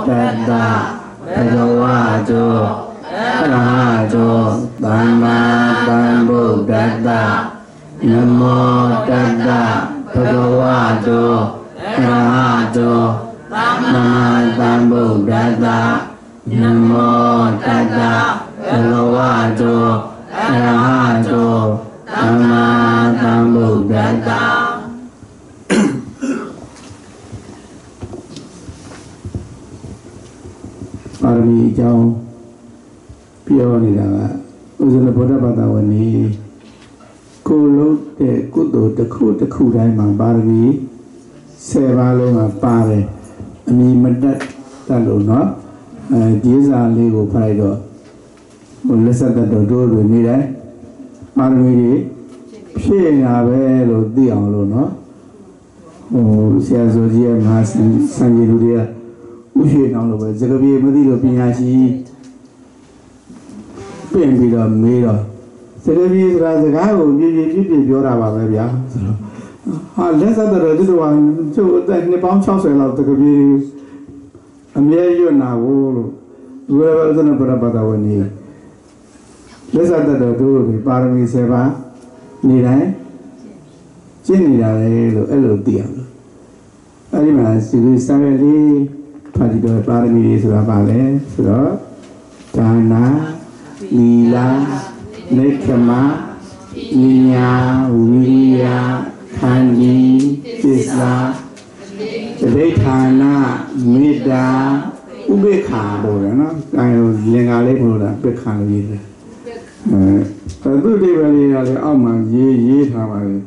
Tata Bhagavato Arahato Dhamma Sambuddhassa Namo Tassa Bhagavato Arahato Dhamma Sambuddhassa Namo Tassa Bhagavato Arahato Dhamma Sambuddhassa Parami Jao Pionira Uzana Buddha Badawani Kulu de Kudu the Kudai Parami Sevalunga Pare Ami Madat Taluna Giza Lego Paido Listen to the door with me there Parami Paying Avelo Dialono Oh Siazozia Mas Sangirudia Ushi now over Zagabi Madido Pinashi Pembida Mira Zagabi is rather guy who did your Ababia. Less of the other one, so that the bomb shops are out the Gabi. A mere now, whoever than a Barabadawani. Less of the door, the Parami Seva, Nina, Jenny, Elo Diablo. I remember you started. Particular Parami Surabale, Sura, Dana, Lila, Nekama, Niya, Viriya, Kandi, Tisla, Retana, Mida, Ubeka, Borana, I was Lengale Buddha, Bekani. I do really Alma, ye, Hawaii.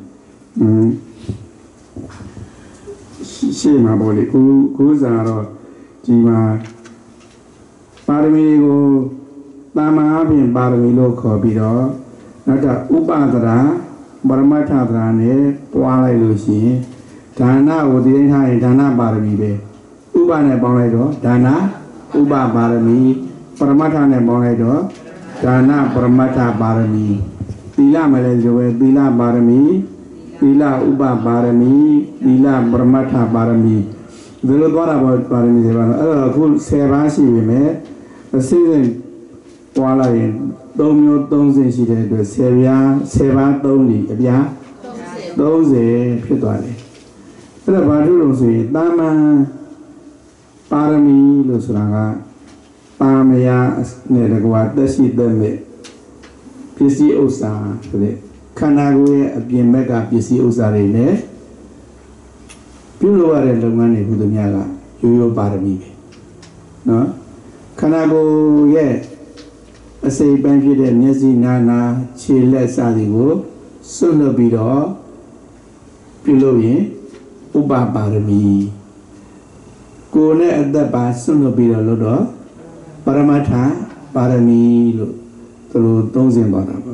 She my body, who's our Jima Paramigo Tama being Paramilo Cobido, Nata Ubadra, Baramatrane, Wala Lucy, Dana would the entire Dana Paramibe, Ubane Bonedo, Dana, Uba Parami, Paramatane Bonedo, Dana Paramata Parami, Tila Melejo, Tila Parami, Tila Uba Parami, Tila Paramata Parami. The Lord about Parami, full Serasi, we met a season while I don't say she did the Seria, Seva, Doni, Abia, those Pitwale. The Badu say, Dama Parami, Lusraga, Pamea, Nedagua, the Sea Deme, PC Osa, Kanagwe, a Biemega, PC Osarene. People are in the money who the Yaga, you Parami. No? Kanago, yeah. I say, Banky, Nezi Nana, Chile Sadigo, Solo Bido, Piloye, Uba Parami. Go at the bus, Solo Bido Lodo, Paramata, Parami, through Dozin Baraba.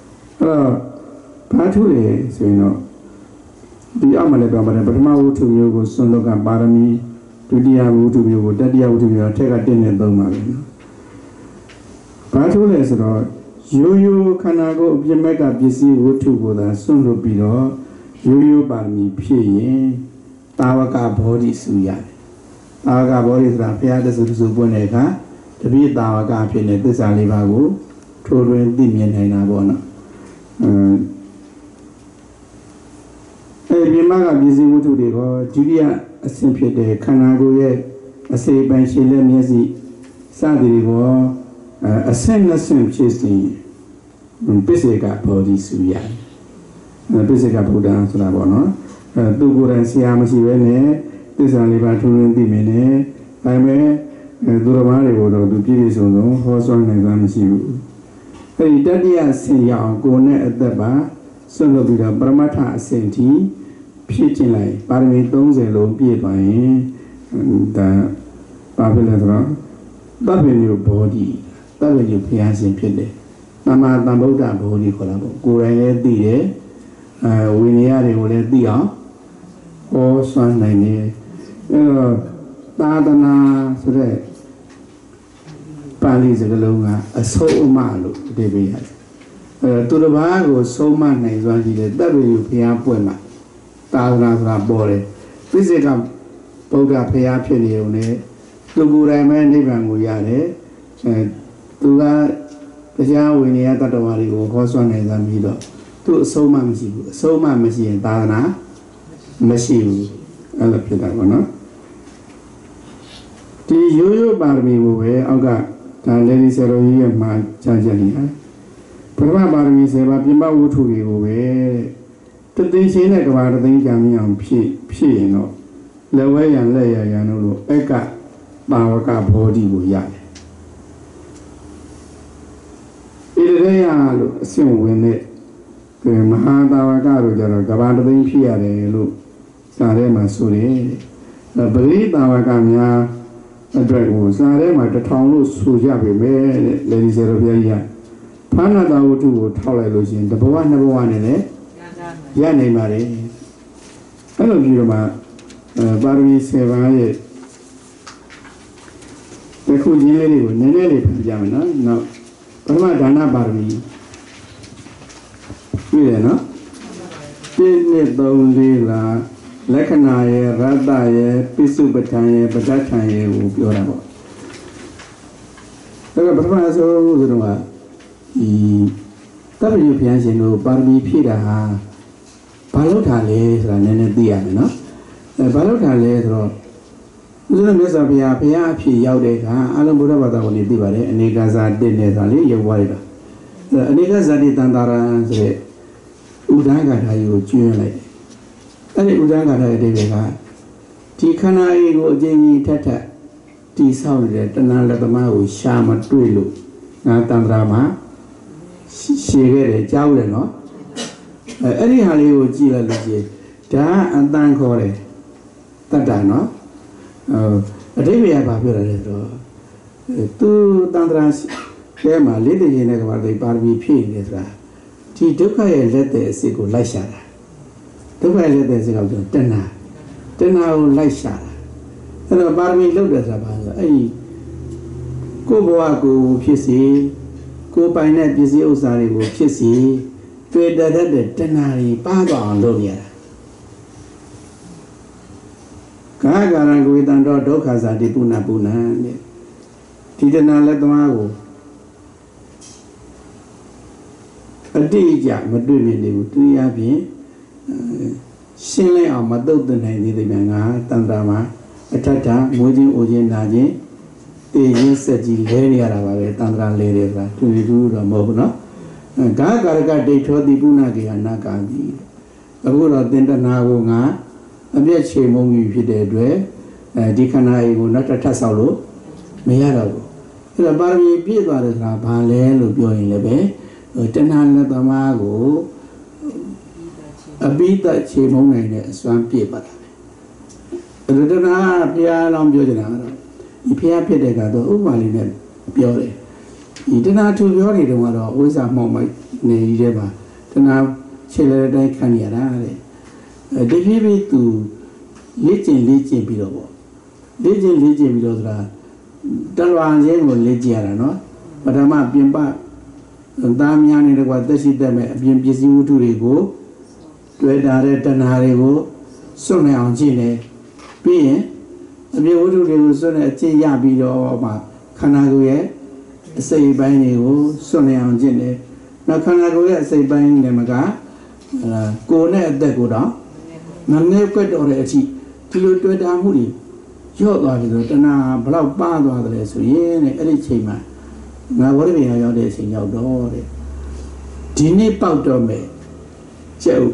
Patule, so you know. The Amaleka, but Mao to you was Sondoka Barami, to Diabu to you, Dadia to you, take a dinner Domarino. Patule is right. You cannot go, you make a busy wood to go there, Sondo Bido, you Barmi, Pie, Tawaka body Suya. Tawaka body is Rapia, the Suboneka, the be Tawaka Pine, this Alibago, Toro Dimian and Abona. Bimaga busy with the Julia, a simple day, Kanago yet, a say by Shilla Miasi, Sadiri war, a same chasing, Pisica body Suya, Pisica Buddha Sulabono, Dugu and Siamasi Vene, this only by 2 minutes, I may Duramari would do Pivisono, horse on and Ramsiu. The Dadia Siya go at the bar, son of the Bramata Senti. Pitching like Parami Donzelo be by the Babylon, W body, W Piazzi Pide, Nama Naboda body collabo, Gure Di, Winniari would Dia, or Swan Nine, Tadana, Sure, Palis Galunga, a soul malu, Debbie. To the Vago, so man is one the W Piapuema. Tadana body. Physical Boga Pia Penny, သူကိုယ်တိုင်ပဲနိဗ္ဗာန်ကိုရတယ်သူကတရားဝိနည်းတတ္တဝါတွေကိုခေါ်ဆွမ်းနိုင်သပြီးတော့သူအဆုံးမမရှိဘူးအဆုံးမမရှိရင်သာသနာမရှိဘူးအဲ့လိုဖြစ်တာပေါ့နော်ဒီရိုးရိုးပါရမီကိုပဲအောက်ကဒါလေဒီဆရာတော်ကြီးရဲ့မှာကြားချက်နေတယ်ပထမပါရမီ10ပါးပြင်ပဝတ္ထုတွေကိုပဲတသိန်းရှင်းတဲ့ကဘာတသိန်းကြံမြအောင်ဖြစ်ရင်တော့လက်ဝဲရန်လက်ရရန်တို့အကပါဝကဘောဓိကိုရတယ်ဣတိရေယလို့အစဉ်ဝင်တဲ့မဟာတာဝကတို့ကြတော့ကဘာတသိန်းဖြစ်ရတယ်လို့စာထဲမှာဆိုတယ်ပရိတာဝကများအတွက်ကိုစာထဲမှာ1000လို့ဆိုကြပြီပဲတဲ့လေဒီဆရာတော်ဘုရားကြီးကဖာနာတာဝတ္ထုကိုထောက်လိုက်လို့ရှိရင်တဘဝနှစ်ဘဝနဲ့လည်းရနိုင်ပါတယ်အဲ့လိုပြီးတော့မှပါရမီ7ပါးရဲ့ဒီခုကြီးလေးတွေကိုနည်းနည်းလေးပြန်ပြမယ်နော်နောက်ပထမဒါနပါရမီပြည့်တယ်နော်1 2 3 4လာလက္ခဏာရဲ့ရတ္တရဲ့ပိစုပဋ္ဌာန်ရဲ့ပဋ္ဌာန်ရဲ့ကိုပြောတာပေါ့ဒါကပထမဆိုတော့ဒီတပည့်ဘုရားရှင်တို့ပါရမီဖြည့်တာဟာဘာလို့ထားလဲဆိုတာနည်းနည်းသိရမယ်နော်ဘာလို့ထားလဲဆိုတော့ဦးဇင်းမြတ်စွာဘုရားအဖြစ်ရောက်တဲ့အခါအလုံးဗုဒ္ဓဘာသာကိုသိပါတယ်အနေကဇာ1နဲ့ဆိုတာလေရုပ်ဝါးရတာအနေကဇာတိတန်တာရံဆိုတဲ့ဥဒ္ဒဂါထာကြီးကိုကျွင်းလိုက်အဲ့ဒီဥဒ္ဒဂါထာရဲ့အဓိပ္ပာယ်ကဒီခန္ဓာကြီးကိုအကျဉ်းကြီးထက်တိဆောက်နေတဲ့တဏှာလက်သမားကိုရှာမတွေ့လို့ငါတန်ត្រာမှာရှည်ခဲ့တယ်ကြားတယ်နော်အဲ့ဒီဟာလေးကိုကြည့်လိုက်လို့ရှိရင်ဒါအတန်ခေါ်တယ်တတ္တနော်အဓိပ္ပာယ်ကဘာပြောတာလဲဆိုတော့သူတန်ត្រာထဲမှာလေးတည်ခြင်းနဲ့ကဘာသိပါရမီဖြည့်နေဆိုတာဒီဒုက္ခရဲ့လက်တဲ့အစစ်ကိုလိုက်ရှာတာဒုက္ခရဲ့လက်တဲ့အစစ်ကတဏှာကိုလိုက်ရှာတာအဲ့တော့ပါရမီလုပ်တယ်ဆိုတာဘာလဲအဲ့ဒီကိုယ်ဘဝကိုဖြစ်စီကိုယ်ပိုင်တဲ့ပစ္စည်းဥစ္စာတွေကိုဖြစ်စီတွေ့တတ်တဲ့တဏှာတွေပါသွားအောင်လုပ်ရတာကာယကာရံကိုတန်တော့ဒုက္ခဇာတိပုဏ္ဏပုဏ္ဏတဲ့ဒီတဏှာလက်သမားကိုအတိအကျမတွေ့မြင်နေဘူးသူရဖြင့်ရှင်းလိုက်အောင်မတုတ်တနိုင်သေးတယ်မြန်ကတန်တာမှာအထက်ထမွေးခြင်းအိုခြင်းနာခြင်းတေခြင်းဆက်ကြီးလဲနေရတာပါပဲတန်ត្រာလဲတယ်ဆိုတာသူတော့မဟုတ်ဘူးနော်ကာကာရကဒိဋ္ဌောတိပုဏ္ဏကေဟနာကာတိအခုတော့သင်္တနာကိုငါအပြည့်ချိန်မုံကြီးဖြစ်တဲ့အတွက်ဒီခန္ဓာကိုနောက်ထပ်ဆောက်လို့မရတော့ဘူးအဲ့တော့ပါရမီပြည့်သွားတယ်ဆိုတာဘာလဲလို့ပြောရင်လည်းပဲတဏှာလက်သမားကိုအပိတချိန်မုံနိုင်တဲ့အစွမ်းပြည့်ပါတယ်အဲ့ဒါတဏှာဘုရားလောင်းပြောချင်တာကတော့ဒီဘုရားဖြစ်တဲ့ကတော့ဥပမာလေးနဲ့ပြောတယ်ဒီတဏှာသူပြောနေတော့ကတော့ဝိဇ္ဇာမှောက်မိုက်နေကြီးတဲ့မှာတဏှာခြေလက်တိုင်းခံရတာတဲ့ဒီဖြစ်ပြီးသူလေ့ကျင့်ပြီးတော့ပေါ့လေ့ကျင့်ပြီးတော့ဆိုတာတလွန်ချင်းကိုလေ့ကျင့်ရတာနော်ပထမပြင်ပသားများနေတော့သက်ရှိတတ်မဲ့အပြင်ပစ္စည်းဝတ္ထုတွေကိုတွေ့တာတဲ့တဏှာတွေကိုစွန့်နိုင်အောင်ကျင့်တယ်ပြီးရင်အပြင်ဝတ္ထုတွေကိုစွန့်တဲ့အကျင့်ရပြီးတော့မှခန္ဓာကိုယ်ရဲ့အစိတ်ပိုင်းတွေကိုစွန့်နိုင်အောင်ကျင့်တယ်နောက်ခန္ဓာကိုယ်ရဲ့အစိတ်ပိုင်းတွေမှာကိုယ်နဲ့အသက်ကိုတော့ငငယ်ကွက်တော်တဲ့အထိဒီလိုတွေ့တာမှုတွေရော့သွားပြီဆိုတဏှာဘလောက်ပါသွားတယ်ဆိုရင်အဲ့ဒီချိန်မှာငါဘောဓိပင်ရောက်တဲ့အချိန်ရောက်တော့တဲ့ဒီနေ့ပေါက်တော့မယ်ကျုပ်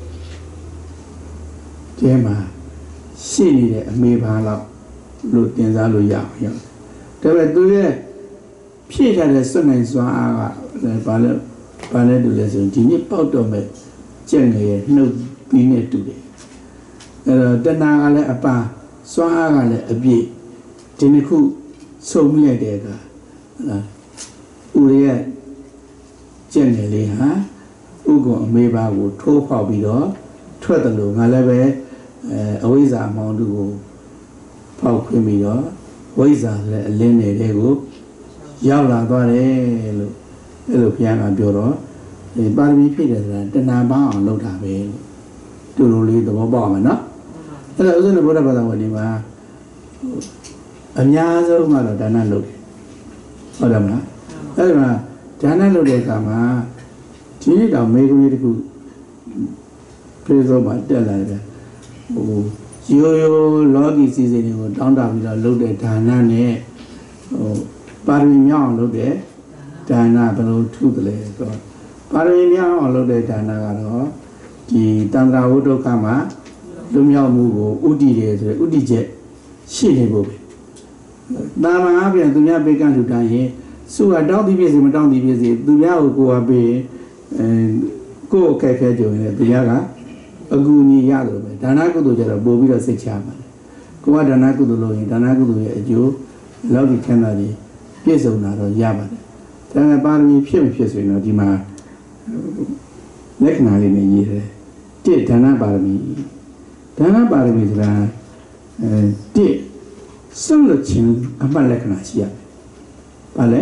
တဲမှာရှိနေတဲ့အမေဘာလောက်လို့တင်စားလို့ရအောင်ဒါပေမဲ့သူရဲ့ဖြည့်ထားတဲ့စွန့်နိုင်စွမ်းအားကဘာလဲတူလဲဆိုရင်ဒီနေ့ပေါက်တော့မယ်ကျက်ငယ်ရဲ့နှုတ်ပြီးနဲ့တူတယ်အဲ့တော့တဏှာကလည်းအပါစွမ်းအားကလည်းအပြည့်ဒီနှစ်ခုစုံမိလိုက်တဲ့အခါဥရိယကျက်ငယ်လေးဟာဥက္ကုံအမေပါကိုထိုးဖောက်ပြီးတော့ထွက်တယ်လို့ငါလည်းပဲအဝိဇ္ဇာအမောင်တို့ကိုဖောက်ခွင့်ပြီးတော့ဝိဇ္ဇာဆိုတဲ့အလင်းနေတဲ့ကိုရောက်လာသွားတယ်လို့အဲ့လိုဘုရားကပြောတော့ပါရမီဖြည့်တယ်ဆိုတာတဏှာပေါင်းအောင်လုပ်တာပဲတူတူလေးသဘောပေါက်မှာနော်အဲ့ဒါဥစ္စာနဲ့ဘုရားဘာသာဝင်ဒီမှာအများဆုံးကတော့ဒါနလုပ်တယ်ဟုတ်တယ်မလားအဲ့ဒါဒါနလုပ်တဲ့အခါမှာဒီနေ့တော့မေကွန်းလေးတစ်ခုပြေဆုံးမှတက်လာတယ်ဟိုရိုးရိုးလောကီစီစဉ်တွေကိုတောင်းတပြီးတော့လုပ်တဲ့ဒါနနဲ့ဟိုပါရမီမြောက်အောင်လုပ်တဲ့ဒါနဘယ်လိုထုတယ်လဲဆိုတော့ပါရမီမြောက်အောင်လုပ်တဲ့ဒါနကတော့ဒီတန္တရာဝုဒ္ဓကမှာလွမြောက်မှုကိုဥတည်တယ်ဆိုတဲ့ဥတည်ချက်ရှိနေဖို့ပဲတာမန်အပြင်သူများပေးကန့်ထူတိုင်းရင်စုကတောင်းတည်ပြည့်စီမတောင်းတည်ပြည့်စီသူများကိုကိုယ်ကပေးကိုယ်အခက်ခဲကြုံနေတယ်သူများကအကူအညီရတယ်ပဲဒါနကုသိုလ်ကျတော့ပို့ပြီးတော့စိတ်ချပါတယ်ကိုကဒါနကုသိုလ်လုပ်ရင်ဒါနကုသိုလ်ရဲ့အကျိုးလောက်ဒီချမ်းသာကြီးပြည့်စုံတာတော့ရပါတယ်ဒါနဲ့ပါရမီဖြစ်မဖြစ်ဆိုရင်တော့ဒီမှာလက္ခဏာလေးနဲ့ရေးတယ်တိဒါနပါရမီဒါနပါရမီဆိုတာတိစွန့်လွတ်ခြင်းအမှတ်လက္ခဏာရှိရတယ်ဘာလဲ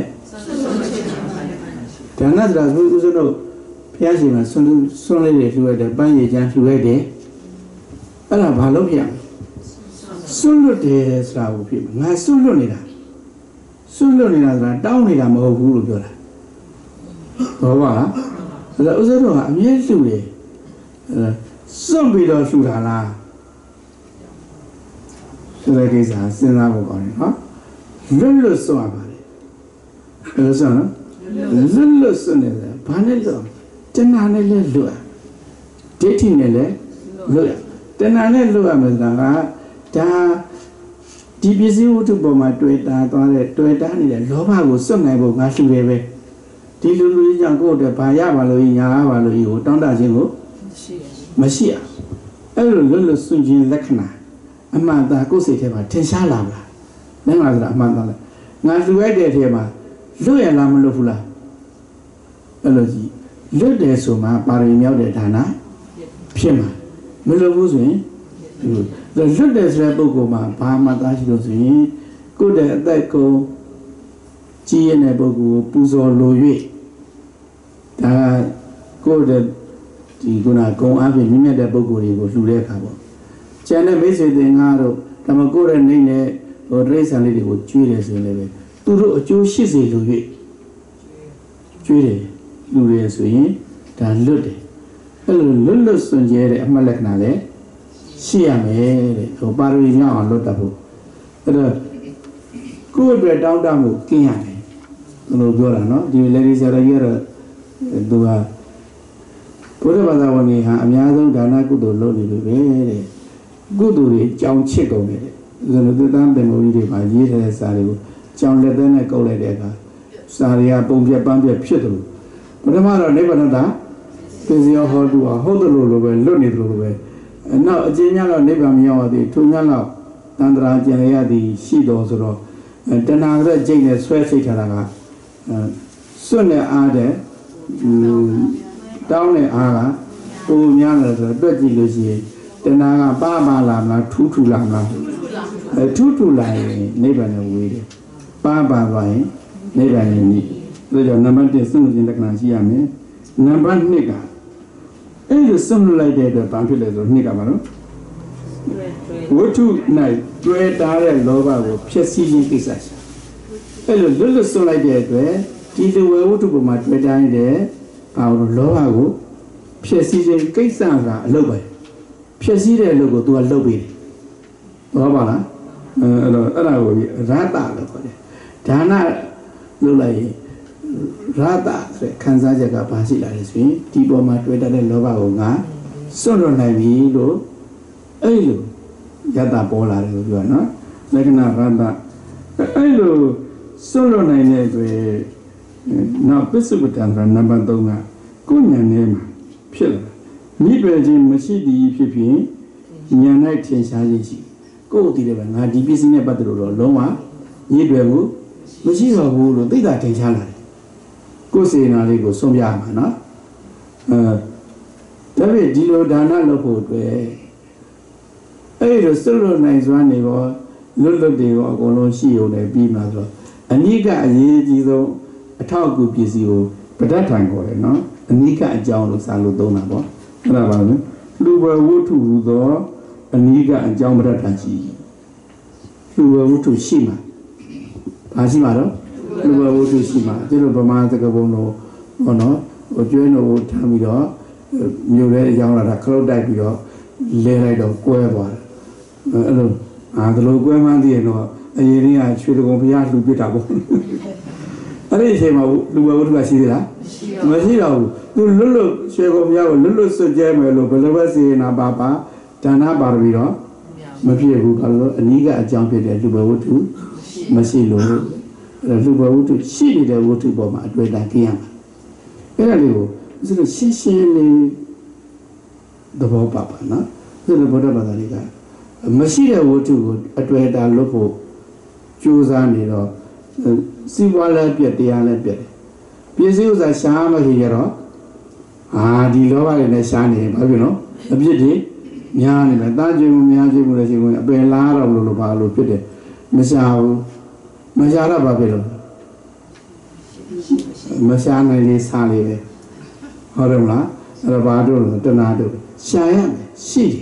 ဒါနဆိုတာဘုရားတို့ဘုရားရှင်ကဆွန့်လေးတွေလှူလိုက်တယ်ပန်းရည်ချမ်းလှူလိုက်တယ်အဲ့ဒါဘာလို့ဖြစ်ရမလဲဆွန့်လွတ်တယ်ဆိုတာကိုဖြစ်ငါဆွန့်လွတ်နေတာဆိုတာတောင်းနေတာမဟုတ်ဘူးလို့ပြောတာဟောပါလားအဲ့ဒါဥစ္စာတို့ကအမြဲလှူတယ်စွန့်ပြီးတော့လှူတာလားဆိုတဲ့ကိစ္စစဉ်းစားဖို့ကောင်းတယ်နော်လွတ်စွန့်ရပါတယ်အဲ့လိုဆိုနော်လွတ်စွန့်နေတယ်ဘာနဲ့လွတ်တဏှာနဲ့လည်းလွတ်ဒိဋ္ဌိနဲ့လည်းလွတ်တဏှာနဲ့လွတ်ရမယ်ဆိုတာကဒါဒီပစ္စည်းဝတ္ထုပေါ်မှာတွေ့တာသွားတဲ့တွေ့တာနေတဲ့လောဘကိုစွန့်နိုင်ဖို့ငါလှူတယ်ပဲဒီလူကြီးကြောင့်ကိုယ့်အတွက်ဘာရပါလို့ညာရပါလို့ကိုတောင်းတခြင်းကိုမရှိရအဲ့လိုလွတ်စွန့်ခြင်းလက္ခဏာအမှန်တရားကိုယ်စိတ်ထဲမှာထင်ရှားလာမလားမင်းကဆိုတာအမှန်တရားလဲငါလှူရတဲ့ထဲမှာလွတ်ရလားမလွတ်ဘူးလားအဲ့လိုကြီးလွတ်တယ်ဆိုမှပါရမီမြောက်တဲ့ဌာနဖြစ်မှာမလွတ်ဘူးဆိုရင်လွတ်တယ်ဆိုတဲ့ပုဂ္ဂိုလ်မှာဘာမှသားရှိလို့ဆိုရင်ကိုယ်တဲ့အသက်ကိုကြီးရတဲ့ပုဂ္ဂိုလ်ပူဇော်လို၍ဒါကိုယ်တဲ့ဒီကုနာဂုံအပြင်မြင့်မြတ်တဲ့ပုဂ္ဂိုလ်တွေကိုလှူတဲ့အခါပေါ့ကျန်တဲ့မိတ်ဆွေသင်္ကားတို့ဒါမှကိုယ်ရဲ့နေနဲ့ဟိုတရိစ္ဆာန်လေးတွေကိုကျွေးတယ်ဆိုရင်လည်းသူတို့အကျိုးရှိစေလို၍ကျွေးတယ်လူတွေဆိုရင်ဒါလွတ်တယ်အဲ့လိုလွတ်စွန့်ကြဲတဲ့အမှတ်လက္ခဏာလည်းရှိရမယ်တဲ့ဟိုပါရမီမြောက်အောင်လွတ်တတ်ဖို့အဲ့တော့ကိုယ့်အတွက်တောင်းတမှုကင်းရတယ်ဘယ်လိုပြောတာနော်ဒီလေဒီဆရာကြီးကတော့သူကဘုရားဘာသာဝင်တွေဟာအများဆုံးဒါနကုသိုလ်လုပ်နေလို့ပဲတဲ့ကုသိုလ်တွေကြောင်ချစ်ကုန်တယ်တဲ့ဇနသူတန်းပင်မိုးကြီးတွေမှာရေးထားတဲ့စာတွေကိုကြောင်လက်သေးနဲ့ကုတ်လိုက်တဲ့အခါစာတွေကပုံပြပန်းပြဖြစ်တယ်ပထမတော့နိဗ္ဗာန်တာပစ္စည်းဟောတူဟုတ်တယ်လို့ပဲလွတ်နေတယ်လို့ပဲနောက်အကျဉ်းများတော့နိဗ္ဗာန်မရောက်သေးထိုများတော့တန္တရာကျင်ရသည်ရှိတော်ဆိုတော့တဏှာရဲ့ကြိတ်နဲ့ဆွဲစိတ်ထားတာကစွန့်နဲ့အားတဲ့တောင်းတဲ့အားကပုံများတယ်ဆိုတော့တွက်ကြည့်လို့ရှိရင်တဏှာကပါလာမလားထူလာမလားထူလာရင်နိဗ္ဗာန်ကိုဝေးတယ်ပါသွားရင်နိဗ္ဗာန်ကိုမြည်ဒါကြောင့်နံပါတ်1စွန့်ခြင်းလက္ခဏာရှိရမယ်နံပါတ်2ကအဲ့ဒီစွန့်လိုက်တဲ့အတွက်ဘာဖြစ်လဲဆိုတော့2ကပါနော်ဝတ္ထု၌တွေ့တာတဲ့လောဘကိုဖျက်ဆီးခြင်းကိစ္စရှိအဲ့လိုလွတ်စွန့်လိုက်တဲ့အတွက်ဒီလူဝဝတ္ထုပေါ်မှာတွေ့တိုင်းတဲ့ဘာလို့လောဘကိုဖျက်ဆီးခြင်းကိစ္စကအလုပ်ပဲဖျက်ဆီးတဲ့အလုပ်ကို तू ကလုပ်ပေးတယ်ဟုတ်ပါလားအဲ့တော့အဲ့ဒါကိုရတလို့ခေါ်တယ်ဒါနလုပ်လိုက်ရင်ရတဆိုခံစားချက်ကဘာရှိလာလဲဆိုရင်ဒီပေါ်မှာတွေ့တဲ့လောဘကိုငါစွန့်လွတ်နိုင်ပြီလို့အဲ့လိုရတပေါ်လာတယ်လို့ပြောနော်လက္ခဏာရတအဲ့လိုစွန့်လွတ်နိုင်တဲ့အတွက်နောက်ပစ္စုပ္ပတန်ကနံပါတ်3ကကိုယ်ဉာဏ်ထဲမှာဖြစ်လာမြစ်ပယ်ခြင်းမရှိသည်ဖြစ်ဖြင့်ဉာဏ်၌ထင်ရှားခြင်းရှိကိုယ်တည်တယ်ပဲငါဒီပစ္စည်းနဲ့ပတ်သက်လို့တော့လုံးဝမြစ်ပယ်မှုမရှိတော့ဘူးလို့သိတာထင်ရှားလာတယ်ကိုယ်စေနာလေးကိုဆုံးပြရမှာနော်ဒါပေမဲ့ဒီလိုဒါနလုပ်ဖို့အတွက်အဲ့လိုစွန့်လွတ်နိုင်စွမ်းနေရောလွတ်တွေရောအကုန်လုံးရှိုံနဲ့ပြီးမှဆိုတော့အနိကအရေးကြီးဆုံးအထောက်အကူပစ္စည်းကိုပဋ္ဌာန်ခေါ်တယ်နော်အနိကအကြောင်းလို့စာလို့သုံးတာပေါ့အဲ့ဒါပါလို့လူဘဝတ္ထုဟူသောအနိကအကြောင်းပဋ္ဌာန်ရှိလူဘဝတ္ထုရှိမှာရှိမှာတော့လူဘဝတ္ထုရှိမှာကျတော့ဗမာစကားပုံတော့ဟောနော်ဟိုကျွေးလို့ထမ်းပြီးတော့မြို့ထဲရောက်လာတာခလုတ်တိုက်ပြီးတော့လဲလိုက်တော့ကွဲသွားတယ်အဲ့လိုဒါလိုကွဲမှန်းသိရင်တော့အရင်ကရွှေတကုံဘုရားလှူပစ်တာပေါ့အဲ့ဒီအချိန်မှာလူဘဝတ္ထုကရှိသေးလားမရှိတော့ဘူးသူလွတ်လွတ်ရွှေကုံဘုရားကိုလွတ်လွတ်စွတ်ကျဲမယ်လို့ဘယ်လိုပဲစေနာပါဒါနပါရမီတော့မဖြစ်ဘူးဘာလို့အနည်းကအကြောင်းဖြစ်တဲ့လူဘဝတ္ထုမရှိလို့လူဘဝတ္ထုရှိနေတဲ့ဝတ္ထုပေါ်မှာအတွေ့အကြုံကြည့်ရမှာအဲ့ဒါလေးကိုဆိုတော့ရှင်းရှင်းလေးသဘောပါပါနော်ဆိုတော့ဗုဒ္ဓဘာသာလေးကမရှိတဲ့ဝတ္ထုကိုအတွေ့အကြုံလို့ဖို့ကြိုးစားနေတော့စီးပွားလည်းပြက်တရားလည်းပြက်တယ်ပစ္စည်းဥစ္စာရှားမရှိရတော့ဒီလောဘတွေနဲ့ရှားနေဘာဖြစ်လို့အပြစ်တွေများနေတယ်တာကြွေမှုများကြွေမှုလည်းရှိကုန်အပင်လားတော့လို့ဘာလို့ဖြစ်တယ်မရှားဘူးမရှားတော့ဘာဖြစ်လို့မရှားနိုင်လေစားလေပဲဟုတ်တယ်မလားအဲ့တော့ဘာတို့လဲတဏှာတို့ရှားရမယ်ရှိတယ်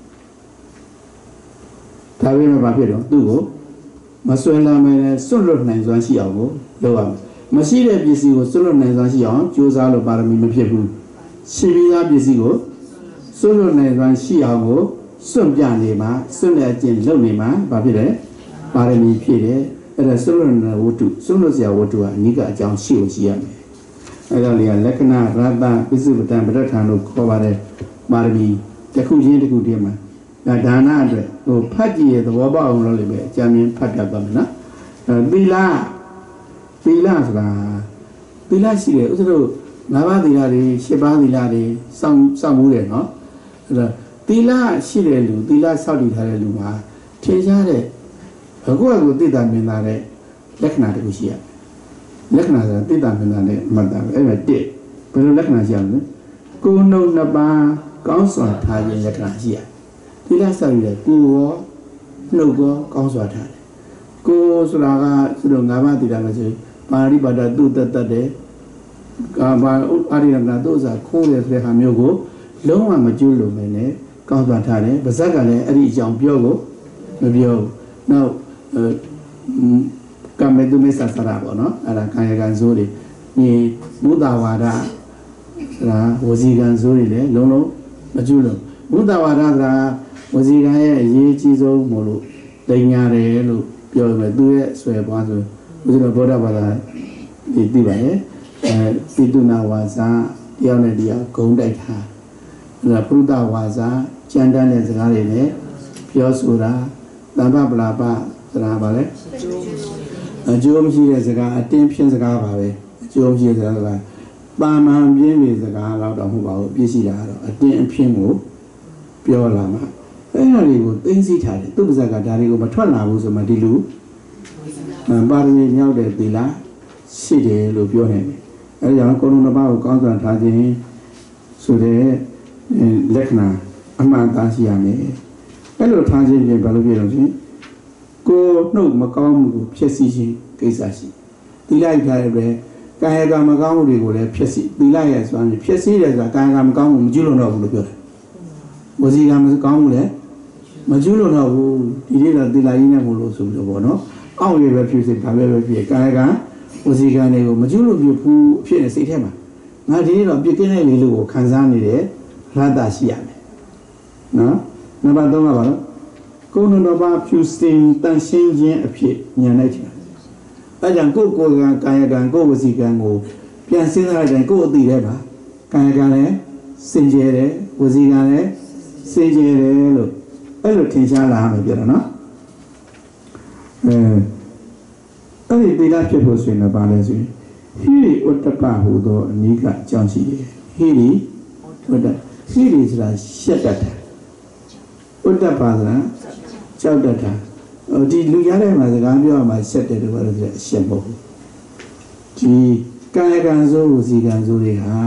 ဒါပေမဲ့ဘာဖြစ်တော့သူ့ကိုမဆွဲလာမယ်နဲ့စွန့်လွတ်နိုင်စွမ်းရှိအောင်ကိုလုပ်ရမယ်မရှိတဲ့ပစ္စည်းကိုစွန့်လွတ်နိုင်စွမ်းရှိအောင်ကြိုးစားလို့ပါရမီမဖြစ်ဘူးရှိပြီးသားပစ္စည်းကိုစွန့်လွတ်နိုင်စွမ်းရှိအောင်ကိုစွန့်ပြနေမှာစွန့်တဲ့အကျင့်လုပ်နေမှာဘာဖြစ်လဲပါရမီဖြစ်တယ်အဲ့ဒါစွန့်လွတ်တဲ့ဝတ္ထုစွန့်လွတ်စရာဝတ္ထုကအနိကအကြောင်းရှိလို့ရှိရမယ်အဲ့ဒါလေးကလက္ခဏာရတ္တပစ္စုပ္ပတံပဋ္ဌာန်လို့ခေါ်ပါတယ်ပါရမီတစ်ခုချင်းတစ်ခုတည်းမှာဒါနအတွက်ဟိုဖတ်ကြည့်ရသဘောပေါက်အောင်လို့လည်းပဲအကြံဉာဏ်ဖတ်တတ်ပါမယ်နော်သီလဆိုတာသီလရှိတယ်ဥစ္စာတို့၅ပါးသီလတွေ၈ပါးသီလတွေစောင့်မှုတယ်နော်အဲ့ဒါသီလရှိတဲ့လူသီလစောင့်တည်ထားတဲ့လူမှာထင်ရှားတဲ့အခုသိတာမြင်တာတဲ့လက္ခဏာတခုရှိရလက္ခဏာဆိုတာသိတာမြင်တာနဲ့မှတ်တာပဲအဲ့ဒါတစ်ဘယ်လိုလက္ခဏာရှိရမလဲကိုယ်နှုတ်နှစ်ပါးကောင်းစွာထားခြင်းလက္ခဏာရှိရသီလစောင့်ရတဲ့ကိုယ်ရောနှုတ်ရောကောင်းစွာထားတယ်ကိုယ်ဆိုတာကသူတို့၅ပါးသီလလို့ဆိုပါရိပါဒသူတတ်တယ်ကာမအာရိယနာတို့စားခိုးတယ်ဆိုတဲ့ဟာမျိုးကိုလုံးဝမကျွလို့မယ်နဲ့ကောင်းစွာထားတယ်ဗဇက်ကလည်းအဲ့ဒီအကြောင်းပြောကိုမပြောဘူးနောက်ကမေတုမေသစရာပေါ့နော်အဲ့ဒါကာယကံစိုးတွေညီမုဒ္ဒဝါဒဆိုတာဝစီကံစိုးတွေလည်းလုံးလုံးမကျွလို့မုဒ္ဒဝါဒဆိုတာဝစီကံရဲ့အရေးကြီးဆုံးမို့လို့တင်ညာတယ်လို့ပြောတယ်သူရဲ့ဆွဲပွားဆိုဦးဇင်းတော်ဗုဒ္ဓဘာသာသိပါရဲ့ပိတုနာဝါစာတရားနဲ့တရားဂုံးတိုက်တာအဲ့ဒါပုဒ္ဒဝါစာကြံတန်းတဲ့စကားတွေနဲ့ပြောဆိုတာတမ္ပပလာပဆိုတာပါလေအကျိုးမရှိတဲ့စကားအတင်းဖြင်းစကားပါပဲအကျိုးမရှိတဲ့စကားပါမန်ပြင်းနေစကားတော့တော့မဟုတ်ပါဘူးပြည့်ရှိတာတော့အတင်းအဖြင်းကိုပြောလာမှာအဲ့ဒါတွေကိုသိသိထားတယ်သူ့ပါဇက်ကဒါတွေကိုမထွက်လာဘူးဆိုမှဒီလူပါရမီမြောက်တဲ့သီလရှိတယ်လို့ပြောနေတယ်အဲဒါကြောင့်ကိုယ်လုံးတစ်ပါးကိုကောင်းစွာထားခြင်းဆိုတဲ့လက္ခဏာအမှန်တရားရှိရမယ်အဲ့လိုထားခြင်းဖြင့်ဘာလို့ပြောလို့ချင်းကိုနှုတ်မကောင်းမှုကိုဖြစ်စီခြင်းကိစ္စရှိသီလရထားတဲ့ပဲကာယကံမကောင်းမှုတွေကိုလည်းဖြစ်စီသီလရဲ့ဆိုရင်ဖြစ်စီတယ်ဆိုတာကာယကံမကောင်းမှုမကျွလွန်တော့ဘူးလို့ပြောတယ်ဝစီကံမကောင်းမှုလည်းမကျွလွန်တော့ဘူးဒီနေ့တော့သီလကြီးနဲ့မို့လို့ဆိုပြီးတော့ဗောနော်အောက်ရပဲဖြစ်စေဒါပဲဖြစ်ကာယကံဝစီကံတွေကိုမကျွလို့ပြဘူးအဖြစ်နဲ့စိတ်ထဲမှာငါဒီနေ့တော့ပြစ်ကင်းတဲ့လေလို့ကိုခံစားနေတယ်ရတ္တရှိရမယ်နော်နံပါတ်3ကဘာလို့ကိုယ်နှတော်ပါဖြူစင်တန်ရှင်းခြင်းအဖြစ်ဉာဏ်နဲ့ချင်အဲကြောင့်ကိုယ်ကကာယကံကိုယ်ဝစီကံကိုပြန်စဉ်းစားတဲ့ကိုယ်အသိထဲမှာကာယကံလည်းစင်ကြယ်တယ်ဝစီကံလည်းစင်ကြယ်တယ်လို့အဲ့လိုထင်ရှားလာမယ်ပြောတော့နော်အဲ့ဒီသီလဖြစ်ဖို့ဆိုရင်တော့ဘာလဲဆိုရင်ဟိရိဥတ္တပဟူသောအနိကအကြောင်းရှိတယ်ဟိရိဥတ္တဟိရိဆိုတာရှက်တတ်တာဥတ္တပဆိုတာကြောက်တတ်တာဒီလူရတဲ့မှာစကားပြောရမှာရှက်တယ်လို့ပြောတယ်အရှက်မဟုတ်ဘူးဒီကာယကံစိုးဝစီကံစိုးတွေဟာ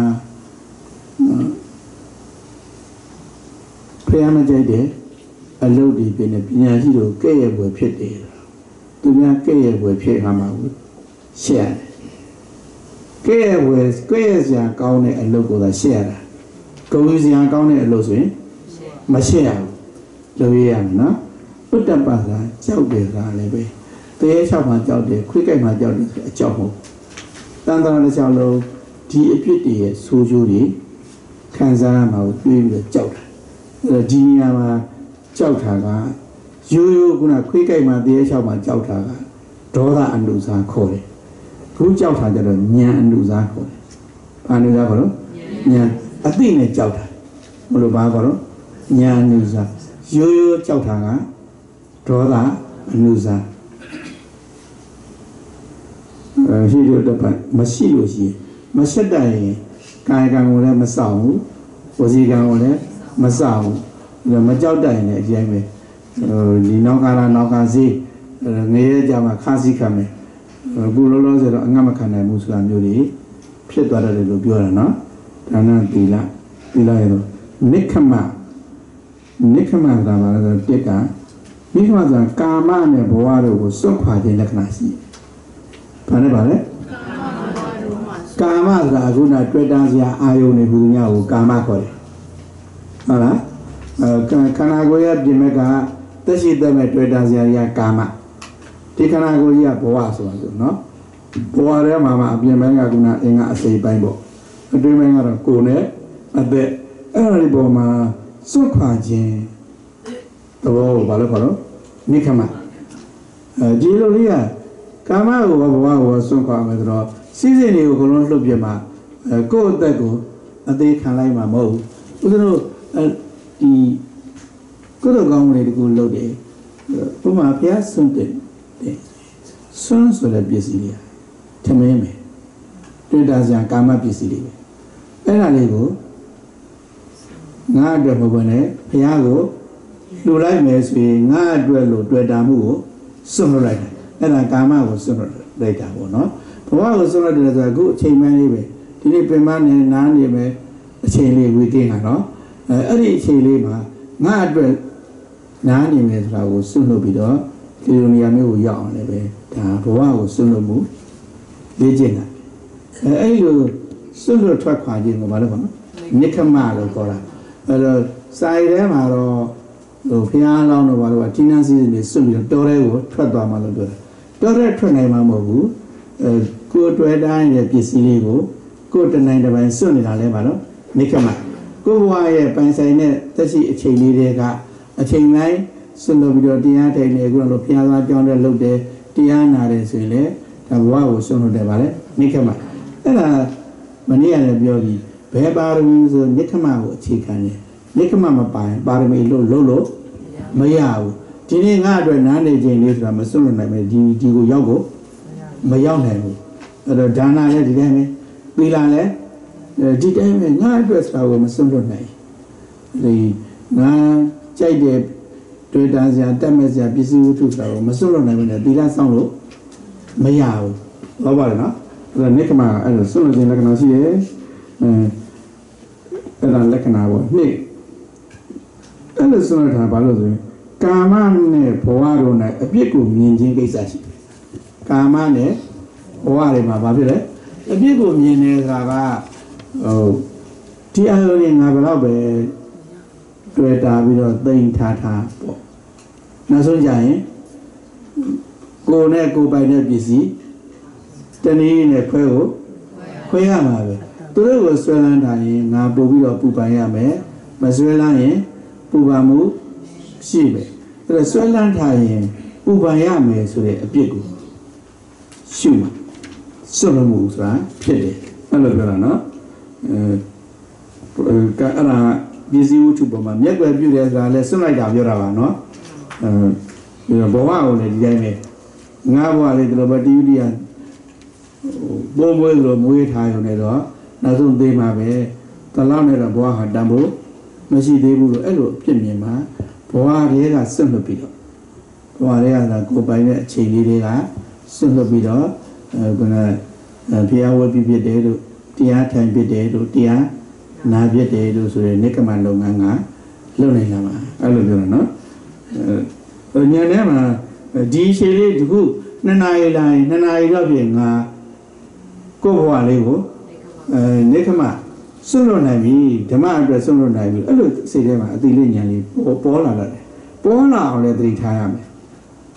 ဖျားမကြိုက်တဲ့အလုပ်တွေဖြစ်နေပညာရှိတို့ကဲ့ရဲ့ွယ်ဖြစ်တယ်သူများကဲ့ရဲ့ွယ်ဖြစ်ခါမှာဘူးရှက်ရတယ်ကဲ့ရဲ့ွယ်ကဲ့ရဲ့စရာကောင်းတဲ့အလုပ်ကိုသာရှက်ရတာဂုဏ်ယူစရာကောင်းတဲ့အလုပ်ဆိုရင်မရှက်ရဘူးလုပ်ရရမယ်နော်ဥတ္တပ္ပသာကြောက်တယ်ကလည်းပဲ tế sau mà cháu để khuyết cái mà cháu để cháu một tan ra là cháu lâu đi ít biết đi số chú đi khán giả mà tuy là cháu là đi nhà mà cháu thà cả yêu cũng là khuyết cái mà tế sau mà cháu thà cả đó là anh đủ ra khôi cứ cháu thà cho rồi nhà anh đủ ra khôi anh đủ ra khôi nhà ở đây này cháu thà một lúc ba khôi nhà anh đủ ra yêu cháu thà cả đó là anh đủ ra khi điều đó phải mà xí đồ gì mà xét đại cái ngồi đây mà sáu có gì cái ngồi đấy mà sáu rồi mà cháu đại này gì vậy đi nó cả gì nghe ra mà khá gì cả mấy bù lô lô rồi anh mà khăn này mua sắm nhiều đi phía tòa ra được biểu là nó thằng tỷ lệ rồi nick mà ra mà rồi tiếc cả nick mà rằng kama này bỏ vào rồi sống phải thì là cái gì phải đấy kama là cũng là chuyện đang gì ayo này hữu nhau kama coi phải là khana goya đi mấy cái tất nhiên là mấy chuyện đang gì là kama thì khana goya bỏ vào rồi nó bỏ vào đấy mà bây giờ mấy cái cũng là anh à xây bay bộ đôi mấy cái là cô này ở đây ở đây bỏ mà sống phải gì đó bảo là phải không nick mà chỉ lúc đi à kama của bà của sống qua mấy đó xí gì nhiều của nó lúc giờ mà cô tại cô ở đây khăn lại mà mẫu cái đó thì cái đó con này cô lâu đấy nhưng mà phía xuân đến xuân rồi là biết gì à tham em ấy tôi đã giảng kama biết gì đấy cái này cô ngã được một bên này phía cô đủ lại mấy suy ngã được lột được đam cô xuân rồi này cái là kama của xuân rồi đây cả bộ nó bỏ vào xuân rồi là cô chơi mấy đi về thì đi bên mà này nán đi về chơi đi vui kia hả nó ở đây chơi đi mà ngã được nán đi về là cô xuân rồi bị đó thì người nhà mới dọn này về cả bỏ vào xuân rồi mũ đi chơi này ấy rồi xuân rồi thoát khỏi gì mà bảo là không nick mà rồi coi là rồi sai đấy mà rồi phía lao nó bảo là chính năng gì để xuân rồi tôi đây của thoát vào mà rồi tôi đây thoát này mà mù cô tôi đang để biết gì của cô tôi này để bạn xuân này là bảo đó nick mà cô vay bạn sai này tất nhiên chơi đi đấy cả chơi này xuân rồi video tia thấy này cô nó phía lao chọn để lúc để tia nào để xử lý ta vào xuân rồi để bảo đấy nick mà thế là mình đi là biểu gì bé ba rồi giờ nick mà của chị cái này nick mà bài ba rồi mình lô mấy ao thì nên ngã rồi nãy đây chơi này là mà xuân rồi này mình đi cô giáo cô mấy ao này rồi đàn này thì đây này bây là đấy đi đây này ngã rồi sao mà xuân rồi này thì ngã chạy để tôi đang xem tem mấy giờ biết gì chút sao mà xuân rồi này mình đi ra xong rồi mấy ao lo bảo nó rồi nick mà rồi xuân rồi là cái nào gì đấy là cái nào vậy nick là xuân rồi bảo rồi kama này bỏ vào rồi này biết của miền trên cái gì kama này bỏ vào đây mà bảo biết đấy biết của miền này là thì ở đây ngài bảo về tuổi ta bây giờ tình tha bỏ nó xuân dài cô này cô bài này biết gì tên này khơi mà về tôi có suy luận thay ngài bố bây giờ bố bài à mấy mà suy luận bố bà mu xí về rồi suy luận thay bố bài à mấy rồi biết cô xíu mà xuân rồi mu ra biết đấy anh nói cái nào cái anh là video chụp mà nhất cái video là lấy xuân lại đào ra nó rồi bỏ vào này đi này ngã vào này rồi bắt đi đi ăn bố mới rồi mới thay rồi này đó nó dùng tiền mà về ta lao này là bỏ hạt đam bố nó chỉ để bố rồi ấy rồi biết miếng mà bỏ đấy là xuân rồi bị đó bỏ đấy là cô bài này chỉ đi đấy là xuân rồi bị đó còn là phía ao bị đấy rồi tia thành bị đấy rồi tia na biết đấy rồi rồi nick mà đâu ngã lâu này là mà ấy rồi nó ở nhà này mà đi chơi đi chú nên này đó thì ngà cô bỏ lại cô nick mà xuân rồi này vì thằng mà bây xuân rồi này vì ấy rồi xây đây mà tỷ lệ nhà đi bỏ là đấy bỏ là họ lại thì thay à mày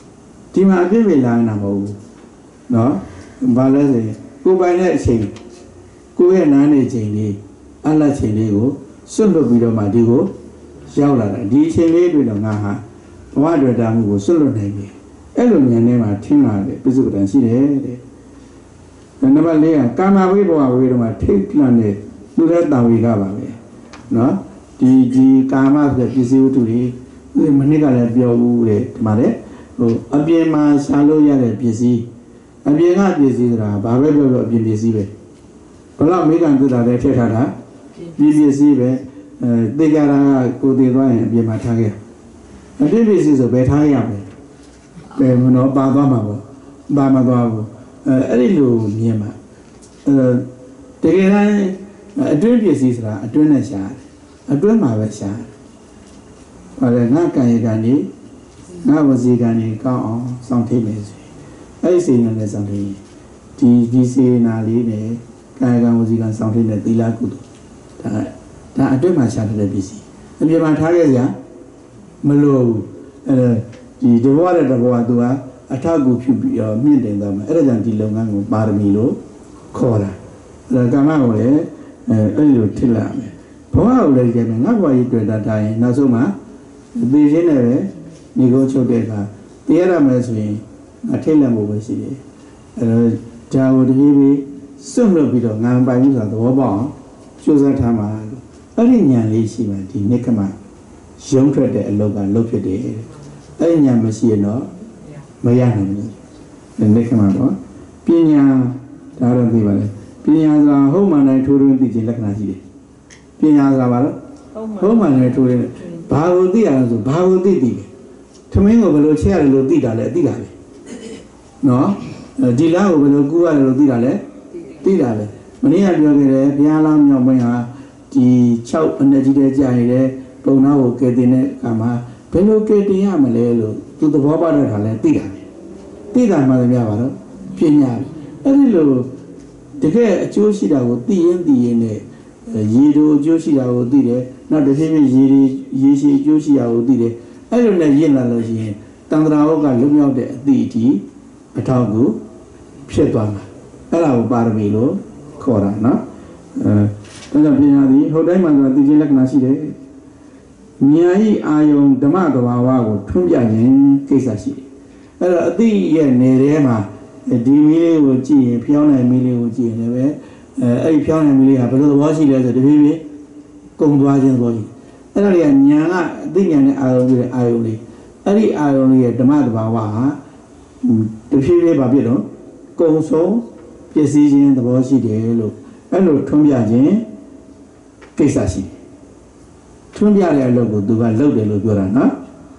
ဒီမှာအပြည့်ပဲလာနေတာမဟုတ်ဘူးနော်ဘာလဲဆိုရင်ကိုယ်ပိုင်တဲ့အချိန်ကိုယ့်ရဲ့နားနေချိန်လေးအလတ်ချိန်လေးကိုစွန့်လွတ်ပြီးတော့မှဒီကိုရောက်လာတာဒီအချိန်လေးတွေ့တော့ငါဟာဘဝတွေ့တာမှုကိုစွန့်လွတ်နိုင်ပြီအဲ့လိုဉာဏ်ထဲမှာထင်လာတယ်ပြစ္ဆုတ်တန်ရှိတယ်တဲ့နံပါတ်၄ကကာမဝိဘဝဝေတော့မှထိတ်လန့်တဲ့လူတဲ့တာဝေကပါပဲနော်ဒီကာမဆိုတဲ့ပစ္စည်းဝတ္ထုတွေမနစ်ကလည်းပြောဘူးတဲ့ဒီမှာလေဟိုအပြင်မှာရှာလို့ရတဲ့ပစ္စည်းအပြင်ကပစ္စည်းဆိုတာဘာပဲပြောပြောအပြင်ပစ္စည်းပဲဘလောက်မိကန်တွေ့တာလဲထည့်ထားတာပစ္စည်းပဲတေကြတာကကိုတည်သွားရင်အပြင်မှာထားခဲ့အပြင်ပစ္စည်းဆိုဘယ်ထားရမလဲဘယ်မနော်ပါသွားမှာပေါ့ပါမသွားဘူးအဲ့ဒီလိုမြင်မှာတကယ်တမ်းအတွင်းပစ္စည်းဆိုတာအတွင်းနဲ့ရှားအတွင်းမှာပဲရှားဟောတယ်ငါကံရကံကြီးငါဝစီကံကြီးကောင်းအောင်စောင့်ထိတ်မယ်ဆိုအဲ့ဒီစေနာနဲ့စောင့်ထိတ်ဒီစေနာလေးနဲ့ကာယကံဝစီကံစောင့်ထိတ်တဲ့သီလကုသိုလ်ဒါအတွင်းမှာရှားတဲ့ပစ္စည်းအပြင်မှာထားခဲ့စရာမလိုဘူးဒီတဘောတဲ့တဘောကသူကအထောက်အကူပြုပြီးမြင့်တင်သွားမှာအဲ့ဒါကြောင့်ဒီလုပ်ငန်းကိုပါရမီလို့ခေါ်တာကာမကိုလည်းအဲ့လိုထစ်လာမယ်ဘဝကိုလည်းကြည့်မယ်ငါဘဝကြီးတွေ့တာတိုင်းနောက်ဆုံးမှာသိချင်းနဲ့ပဲညီကိုချုပ်တဲ့အခါတရားရမယ်ဆိုရင်အထိတ်လန့်မှုပဲရှိတယ်ဒါကိုတပြေးပြေးစွန့်လွတ်ပြီးတော့ငါပိုင်မှုဆိုတာသဘောပေါက်အောင်ကြိုးစားထားမှာအဲ့ဒီဉာဏ်လေးရှိမှဒီနိက္ခမရုံးထွက်တဲ့အလုပ်ကလုပ်ဖြစ်တယ်အဲ့ဒီဉာဏ်မရှိရင်တော့မရနိုင်ဘူးနိက္ခမတော့ပညာဒါတော့သိပါလေပညာဆိုတာဟုတ်မှန်တိုင်းထိုးထွင်းသိခြင်းလက္ခဏာရှိတယ်ပညာဆိုတာဘာလို့ဟုတ်မှန်တိုင်းထိုးတယ်ဘာကိုသိရလဲဆိုဘာကိုသိတယ်ထမင်းကိုဘယ်လိုချက်ရတယ်လို့သိတာလဲသိတာပဲနော်ဒီလားကိုဘယ်လိုကူးရတယ်လို့သိတာလဲသိတာပဲမနေ့ကပြောခဲ့တယ်ဘုရားလောင်းမြောက်ပိုင်းဟာဒီ6အနေကြီးတဲ့ကြာရတဲ့ပုံနာကိုကဲတင်တဲ့အခါမှာဘယ်လိုကဲတင်ရမလဲလို့သူသဘောပေါက်တဲ့ခါလဲသိတာပဲသိတာမှလည်းမရပါတော့ပညာအဲ့ဒီလိုတကယ်အကျိုးရှိတာကိုသိရင်နဲ့ရေတို့အကျိုးရှိတာကိုသိတယ်နောက်တစ်ဖြည်းဖြည်းရေရှိအကျိုးရှိတာကိုသိတယ်အဲ့လိုနဲ့ရင့်လာလို့ရှိရင်တန်ត្រာဟုတ်ကလွတ်မြောက်တဲ့အသည့်အထိအထောက်အကူဖြစ်သွားမှာအဲ့ဒါကိုပါရမီလို့ခေါ်တာနော်ဒါကြောင့်ပညာသည်ဟိုတိုင်းမှာဆိုတာသိခြင်းလက္ခဏာရှိတယ်ဉာဏ်ဤအာယုံဓမ္မသဘာဝကိုထွန်းပြခြင်းကိစ္စရှိတယ်အဲ့တော့အသိရဲ့နယ်ထဲမှာဒီမီးလေးကိုကြည့်ရင်ဖျောင်းနိုင်မီးလေးကိုကြည့်ရင်လည်းအဲ့ဒီဖျောင်းနိုင်မီးလေးကဘယ်လိုသဘောရှိလဲဆိုတဖြည်းဖြည်းကုံသွားခြင်းသဘောရှိအဲ့ဒါတွေကဉာဏ်ကအသိဉာဏ်နဲ့အာယုံပြီးတဲ့အာယုံလေးအဲ့ဒီအာယုံလေးရဲ့ဓမ္မသဘာဝဟာတဖြည်းဖြည်းဘာဖြစ်တော့ကုံဆုံးပျက်စီးခြင်းသဘောရှိတယ်လို့အဲ့လိုထွန်းပြခြင်းကိစ္စရှိတယ်ထွန်းပြတဲ့အလုပ်ကိုသူကလုပ်တယ်လို့ပြောတာနော်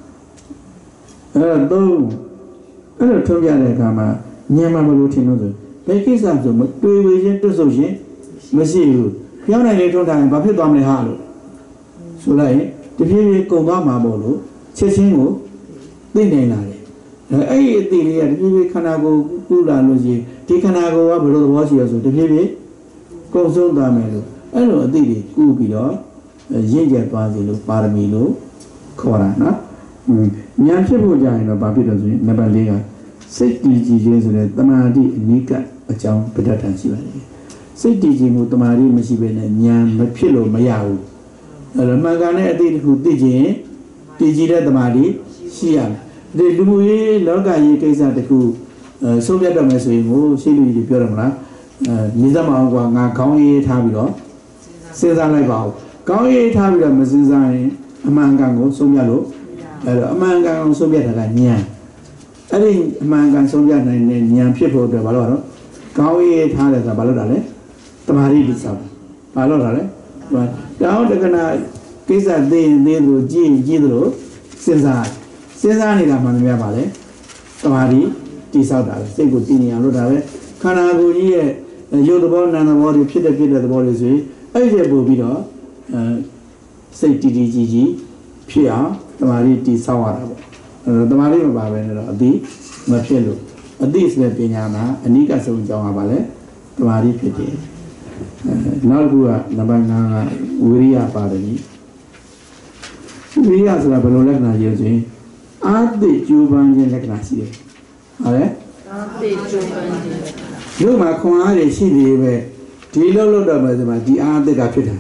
အဲ့တော့အဲ့လိုထွန်းပြတဲ့အခါမှာဉာဏ်မှမလို့ထင်လို့ဆိုဘယ်ကိစ္စဆိုမတွေ့ဝေခြင်းတွတ်ဆုပ်ခြင်းမရှိဘူးပြောင်းနိုင်လေထွန်းတိုင်းဘာဖြစ်သွားမလဲဟာလို့ဆိုလိုက်ရင်တဖြည်းဖြည်းကုံသွားမှာပေါ့လို့ချက်ချင်းကိုသိနေလာတယ်အဲ့ဒီအသိလေးကတဖြည်းဖြည်းခန္ဓာကိုယ်ကူးလာလို့ရှိရင်ဒီခန္ဓာကိုယ်ကဘယ်လိုသဘောရှိရဆိုတဖြည်းဖြည်းကုံဆုံးသွားမယ်လို့အဲ့လိုအသိတွေကူးပြီးတော့ရင့်ကျက်သွားစီလို့ပါရမီလို့ခေါ်တာနော်ဉာဏ်ဖြစ်ဖို့ကြရင်တော့ဘာဖြစ်လို့ဆိုရင်နံပါတ်၄ကစိတ်တည်ကြည်ခြင်းဆိုတဲ့တမာတိအနိကအကြောင်းပြဋ္ဌာန်းရှိပါတယ်စိတ်တည်ကြည်မှုတမာတိမရှိဘဲနဲ့ဉာဏ်မဖြစ်လို့မရဘူးအဲ့တော့မှန်ကန်တဲ့အသိတစ်ခုသိခြင်းတည်ကြည်တဲ့တမာတိရှိရမယ်ဒီလူမှုရေးလောကရေးကိစ္စတစ်ခုဆုံးဖြတ်တော့မယ်ဆိုရင်ကိုရှိလူကြီးပြောတယ်မလားမြင်သမောင်ကငါခေါင်းရေးထားပြီးတော့စဉ်းစားလိုက်ပါဦးခေါင်းရေးထားပြီးတော့မစဉ်းစားရင်အမှန်ကန်ကိုဆုံးဖြတ်လို့အဲ့တော့အမှန်ကန်ကိုဆုံးဖြတ်တာကဉာဏ်အဲ့ဒီအမှန်ကန်ဆုံးဖြတ်နိုင်တဲ့ဉာဏ်ဖြစ်ဖို့အတွက်ဘာလို့ရတော့ခေါင်းရေးထားတယ်ဆိုတာဘာလို့တာလဲတမာတိပစ္စည်းဘာလို့တာလဲတောင်းတက္ကနာကိစ္စသိရင်လို့ကြည့်လို့စဉ်းစားနေတာမှန်တယ်ပါလေတမာတိတိဆောက်တာပဲစိတ်ကိုတည်နေအောင်လုပ်တာပဲခန္ဓာကိုယ်ကြီးရဲ့ရုပ်သဘောနာမ်သဘောတွေဖြစ်တဲ့သဘောတွေဆိုရင်အဲ့ဒီပို့ပြီးတော့စိတ်တည်ကြည်ဖြစ်အောင်တမာတိတိဆောက်ရတာပေါ့တမာတိမပါပဲနဲ့တော့အတိမဖြစ်လို့အတိဆိုတဲ့ပညာမှာအနိကဆုံးကြောင်းပါလေတမာတိဖြစ်တယ်နောက်တစ်ခုကနံပါတ်5ကဝိရိယပါတယ်ဝိရိယဆိုတာဘယ်လိုလက္ခဏာရှိလဲဆိုရင်အာသိကျိုးပန်းခြင်းလက္ခဏာရှိတယ် Alright? You ma kwari shidi di lo da ma di ade ka phit ta.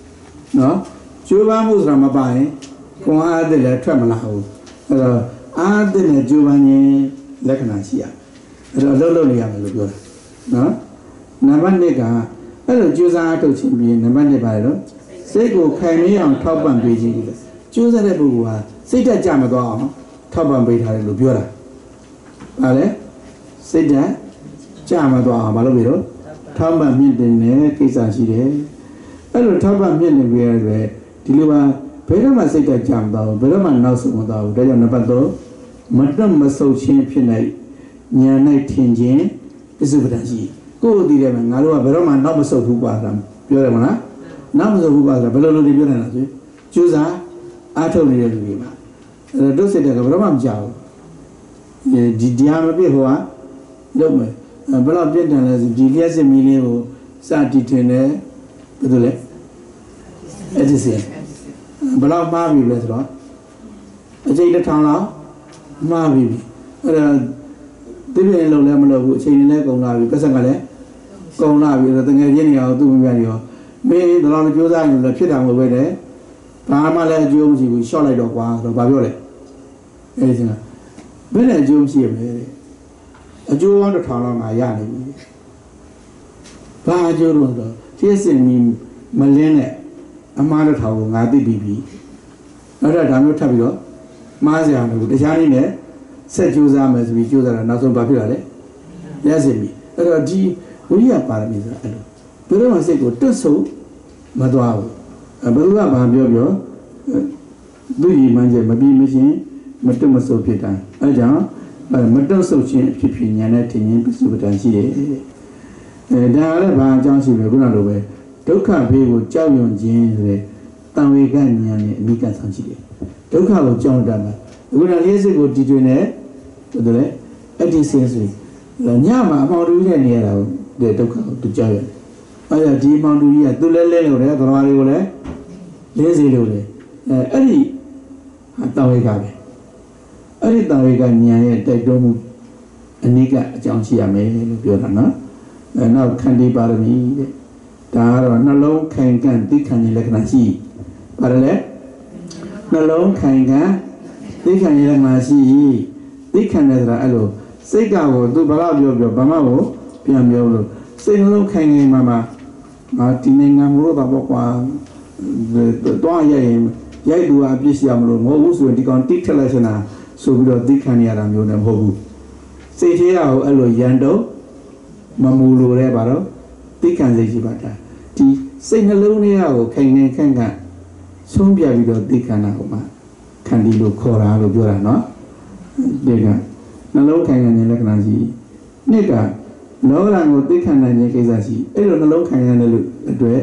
No? Juba mu sra ma pa yin kwang ade le thwat ma la hu. Ai do ade ne juba nyin lakkana shi ya. Ai do lo ne ya ma lo pyo ta. No? Number 2 ka ai lo ju sa aထုတ်ချင်းပြီးနံပါတ် 2 ပါလေတော့စိတ်ကိုခိုင်မြဲအောင်ထောက်ပံ့ပေးခြင်းဒီကျိုးစားတဲ့ပုဂ္ဂိုလ်ဟာစိတ်ဓာတ်ကြမသွားအောင်ထောက်ပံ့ပေးထားတယ်လို့ပြောတာ။ဟာလေစိတ်ဓာတ်ကြမသွားအောင်မလုပ်ပြီတော့ထောက်ပံ့မြင့်တင်တဲ့ကိစ္စရှိတယ်။အဲ့လိုထောက်ပံ့မြင့်နေပြီးရတဲ့ဒီလိုပါဘယ်တော့မှစိတ်ဓာတ်ကြမသွားဘူးဘယ်တော့မှနောက်ဆုံးမသွားဘူးဒါကြောင့်နံပါတ် 3မတွတ်မဆုတ်ခြင်းဖြစ်နိုင်ဉာဏ်၌ထင်ခြင်းပစ္စုပ္ပန်ရှိကိုယ်တည်တယ်မှာငါတို့ကဘယ်တော့မှနောက်မဆုတ်ဘူးပါလားပြောတယ်မလားနောက်မဆုတ်ဘူးပါလားဘယ်လိုလုပ်ပြောနေတာဆိုကျိုးစားအားထုတ်နေတဲ့လူတွေမှာအဲ့တော့စိတ်ဓာတ်ကဘယ်တော့မှမကြောက်ဘူးဒီတရားမပြည့်ဟိုကလုပ်မယ်ဘယ်တော့ပြည့်တယ်လဲဒီလျှက်စစ်မီလေးကိုစတီထင်တယ်ဘယ်လိုလဲအဲ့ဒီစီဘယ်တော့မှားပြီလဲဆိုတော့အချိန်တစ်ထောင်လောက်မှားပြီအဲ့ဒါဒီလိုလုံးလည်းမလုပ်ဘူးအချိန်လည်းကုန်လာပြီပတ်စံကလည်းကုန်လာပြီတကယ်ချင်းနေအောင်သူ့မိမတွေရောမင်းဒီလောက်ကြိုးစားနေလို့ဖြစ်တာမဟုတ်ပဲတဲ့ဘာမှလည်းအကျိုးမရှိဘူးရှော့လိုက်တော့ကွာဆိုတော့ဘာပြောလဲအဲဒီစင်ကဘယ်နဲ့အကျိုးမရှိရမလဲအကျိုးပေါင်းတစ်ထောင်လောက်ငါရနေပြီဘာအကျိုးတော့ဖြစ်စင်မီမလင်းနဲ့အမားတစ်ထောင်ကိုငါသိပြီးပြီနောက်တော့ဒါမျိုးထပ်ပြီးတော့မှားစရာမလိုတရားနည်းနဲ့ဆက်ကြိုးစားမယ်ဆိုပြီးကြိုးစားတာနောက်ဆုံးဘာဖြစ်လာလဲရစင်ပြီအဲ့တော့ဒီဝိရိယပါရမီဆိုတာအဲ့လိုဘယ်တော့မှစိတ်ကိုတွတ်ဆုံမသွားဘူးဘယ်သူကဘာပြောသူ့ရည်မှန်းချက်မပြီးမချင်းမတွတ်မဆုတ်ဖြစ်တာအဲ့ကြောင့်မတွတ်ဆုတ်ခြင်းဖြစ်ဖြစ်ညာနဲ့ထင်ရင်ပစ္စုပ္ပန်ရှိတယ်ဒါလည်းဘာအကြောင်းရှိလဲခုနလိုပဲဒုက္ခဘေးကိုကြောက်ရွံ့ခြင်းဆိုတဲ့တံဝေကဉာဏ်နဲ့အမိကဆောင်ရှိတယ်ဒုက္ခကိုကြောက်တတ်မှာခုနလေးစစ်ကိုတည်တွင်နေဟုတ်တယ်လေအဲ့ဒီစင်ဆိုညမှာအမောင်တူကြီးနဲ့နေရတာကိုဒုက္ခကိုသူကြောက်ရတယ်အဲ့ဒါဒီအမောင်တူကြီးကသူလဲလဲလို့တယ်သမားတွေကိုလည်းလေးစီလို့လေအဲ့ဒီတံဝေကပဲအဲ့ဒီတံဝေကဉာဏ်ရဲ့တိုက်တွန်းမှုအနိကအကြောင်းရှိရမယ်လို့ပြောတာနော်နောက်ခန္တီပါရမီတဲ့ဒါကတော့နှလုံးခိုင်ခံ့သိခံခြင်းလက္ခဏာရှိပါတယ်လေနှလုံးခိုင်ခံ့သိခံခြင်းလက္ခဏာရှိသိခံတယ်ဆိုတာအဲ့လိုစိတ်ကကိုသူဘာလို့ပြောဘာမှကိုပြန်ပြောလို့စိတ်နှလုံးခိုင်ခိုင်မှာငါဒီနိုင်ငံမို့တော့ပေါ့ကွာတွားရိုက်သူအပြစ်ရှိရမလို့မဟုတ်ဘူးဆိုရင်ဒီကောင်တိထက်လိုက်စနာဆိုပြီးတော့သိခံရတာမျိုးလည်းမဟုတ်ဘူးစိတ်ထဲကအဲ့လိုရန်တော့မမူလို့တဲ့ဘာတော့သိခံစိတ်ရှိပါတာဒီစိတ်နှလုံးထဲကိုခိုင်နေခန့်ခန့်ဆုံးပြပြီးတော့သိခံတာဟိုမှာခန္တီလို့ခေါ်တာလို့ပြောတာနော်ဒီကနှလုံးခိုင်ခံခြင်းလက္ခဏာရှိနှစ်ကလောကဓာတ်ကိုသိခံနိုင်ခြင်းကိစ္စရှိအဲ့လိုနှလုံးခိုင်ခံတဲ့လူအတွက်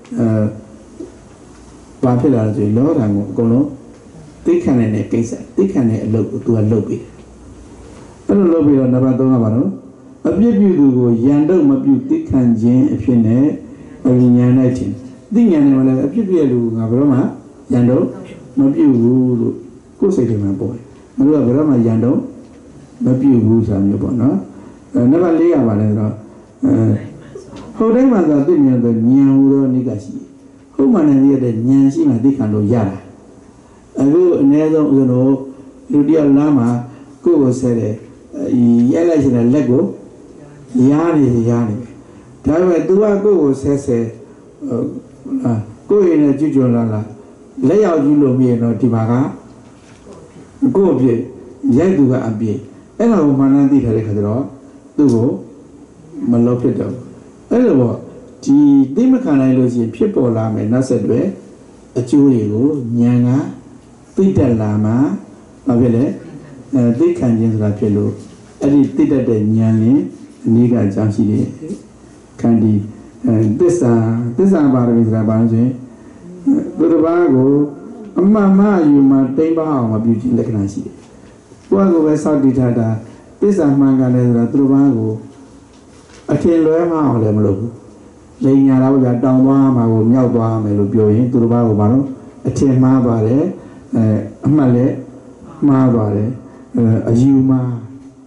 ဘာဖြစ်လာလဲဆိုရင်လောကဓာတ်ကိုအကုန်လုံးသိခံနိုင်တဲ့ကိစ္စသိခံတဲ့အလုပ်ကိုသူကလုပ်ပြီးအဲ့လိုလုပ်ပြီးတော့နံပါတ် 3 ကဘာလို့အပြစ်ပြုသူကိုယံတော့မပြုသိခံခြင်းအဖြစ်နဲ့အဉာဏ်နဲ့ချင်းသိဉာဏ်နဲ့လည်းအပြစ်ပြည့်လူကဘယ်တော့မှယံတော့မပြုဘူးလို့ကိုယ်စိတ်ထဲမှာပေါ်တယ်မလို့ကဘယ်တော့မှယံတော့မပြုဘူးဆိုတာမျိုးပေါ့နော်နံပါတ် 4 ကပါလဲဆိုတော့ဟိုတိုင်းမှာသာသိမြင်တဲ့ဉာဏ်ဟူသောနိကရှိဟုတ်မှန်တယ်ရတဲ့ဉာဏ်ရှိမှသိခံလို့ရတာအခုအနည်းဆုံးဦးဇင်းတို့လူတယောက်လမ်းမှာကိုယ်ကိုဆဲတယ်ရိုက်လိုက်ရှင်တဲ့လက်ကိုရားနေဒါပေမဲ့ तू ကကိုယ့်ကိုဆဲကိုယ့်ရင်နဲ့ကြွကြွလာလက်ရောက်ကြည့်လို့မြင်တော့ဒီမှာကကိုယ့်အပြည့်ရိုက်သူကအပြည့်အဲ့ဒါကိုမှန်တမ်းသိထားတဲ့ခါကျတော့သူ့ကိုမလုပ်ဖြစ်တော့အဲ့လိုပေါ့ဒီသိမခံနိုင်လို့ရှိရင်ဖြစ်ပေါ်လာမယ်နောက်ဆက်တွဲအကျိုးတွေကိုဉာဏ်ကသိတတ်လာမှဘာဖြစ်လဲသိခံခြင်းဆိုတာဖြစ်လို့အဲ့ဒီသိတတ်တဲ့ဉာဏ်နဲ့အနည်းကအကြောင်းရှိတယ်ခန္တီသစ္စာပါရမီဆိုတာဘာလို့ဆိုရင်သူတစ်ပါးကိုအမှန်မှယူမှတိမ့်ပါအောင်မပြုခြင်းလက္ခဏာရှိတယ်ကိုယ့်ကိုယ်ပဲစောင့်တည်ထားတာသစ္စာမှန်ကန်တယ်ဆိုတာသူတစ်ပါးကိုအထင်လွဲမှအောင်လည်းမလုပ်ဘူးလိန်ညာတော့ဗျာတောင်းသွားမှာကိုမြောက်သွားမယ်လို့ပြောရင်သူတစ်ပါးကိုဘာလို့အထင်မှားပါတယ်အမှတ်လည်းမှားပါတယ်အယူမှား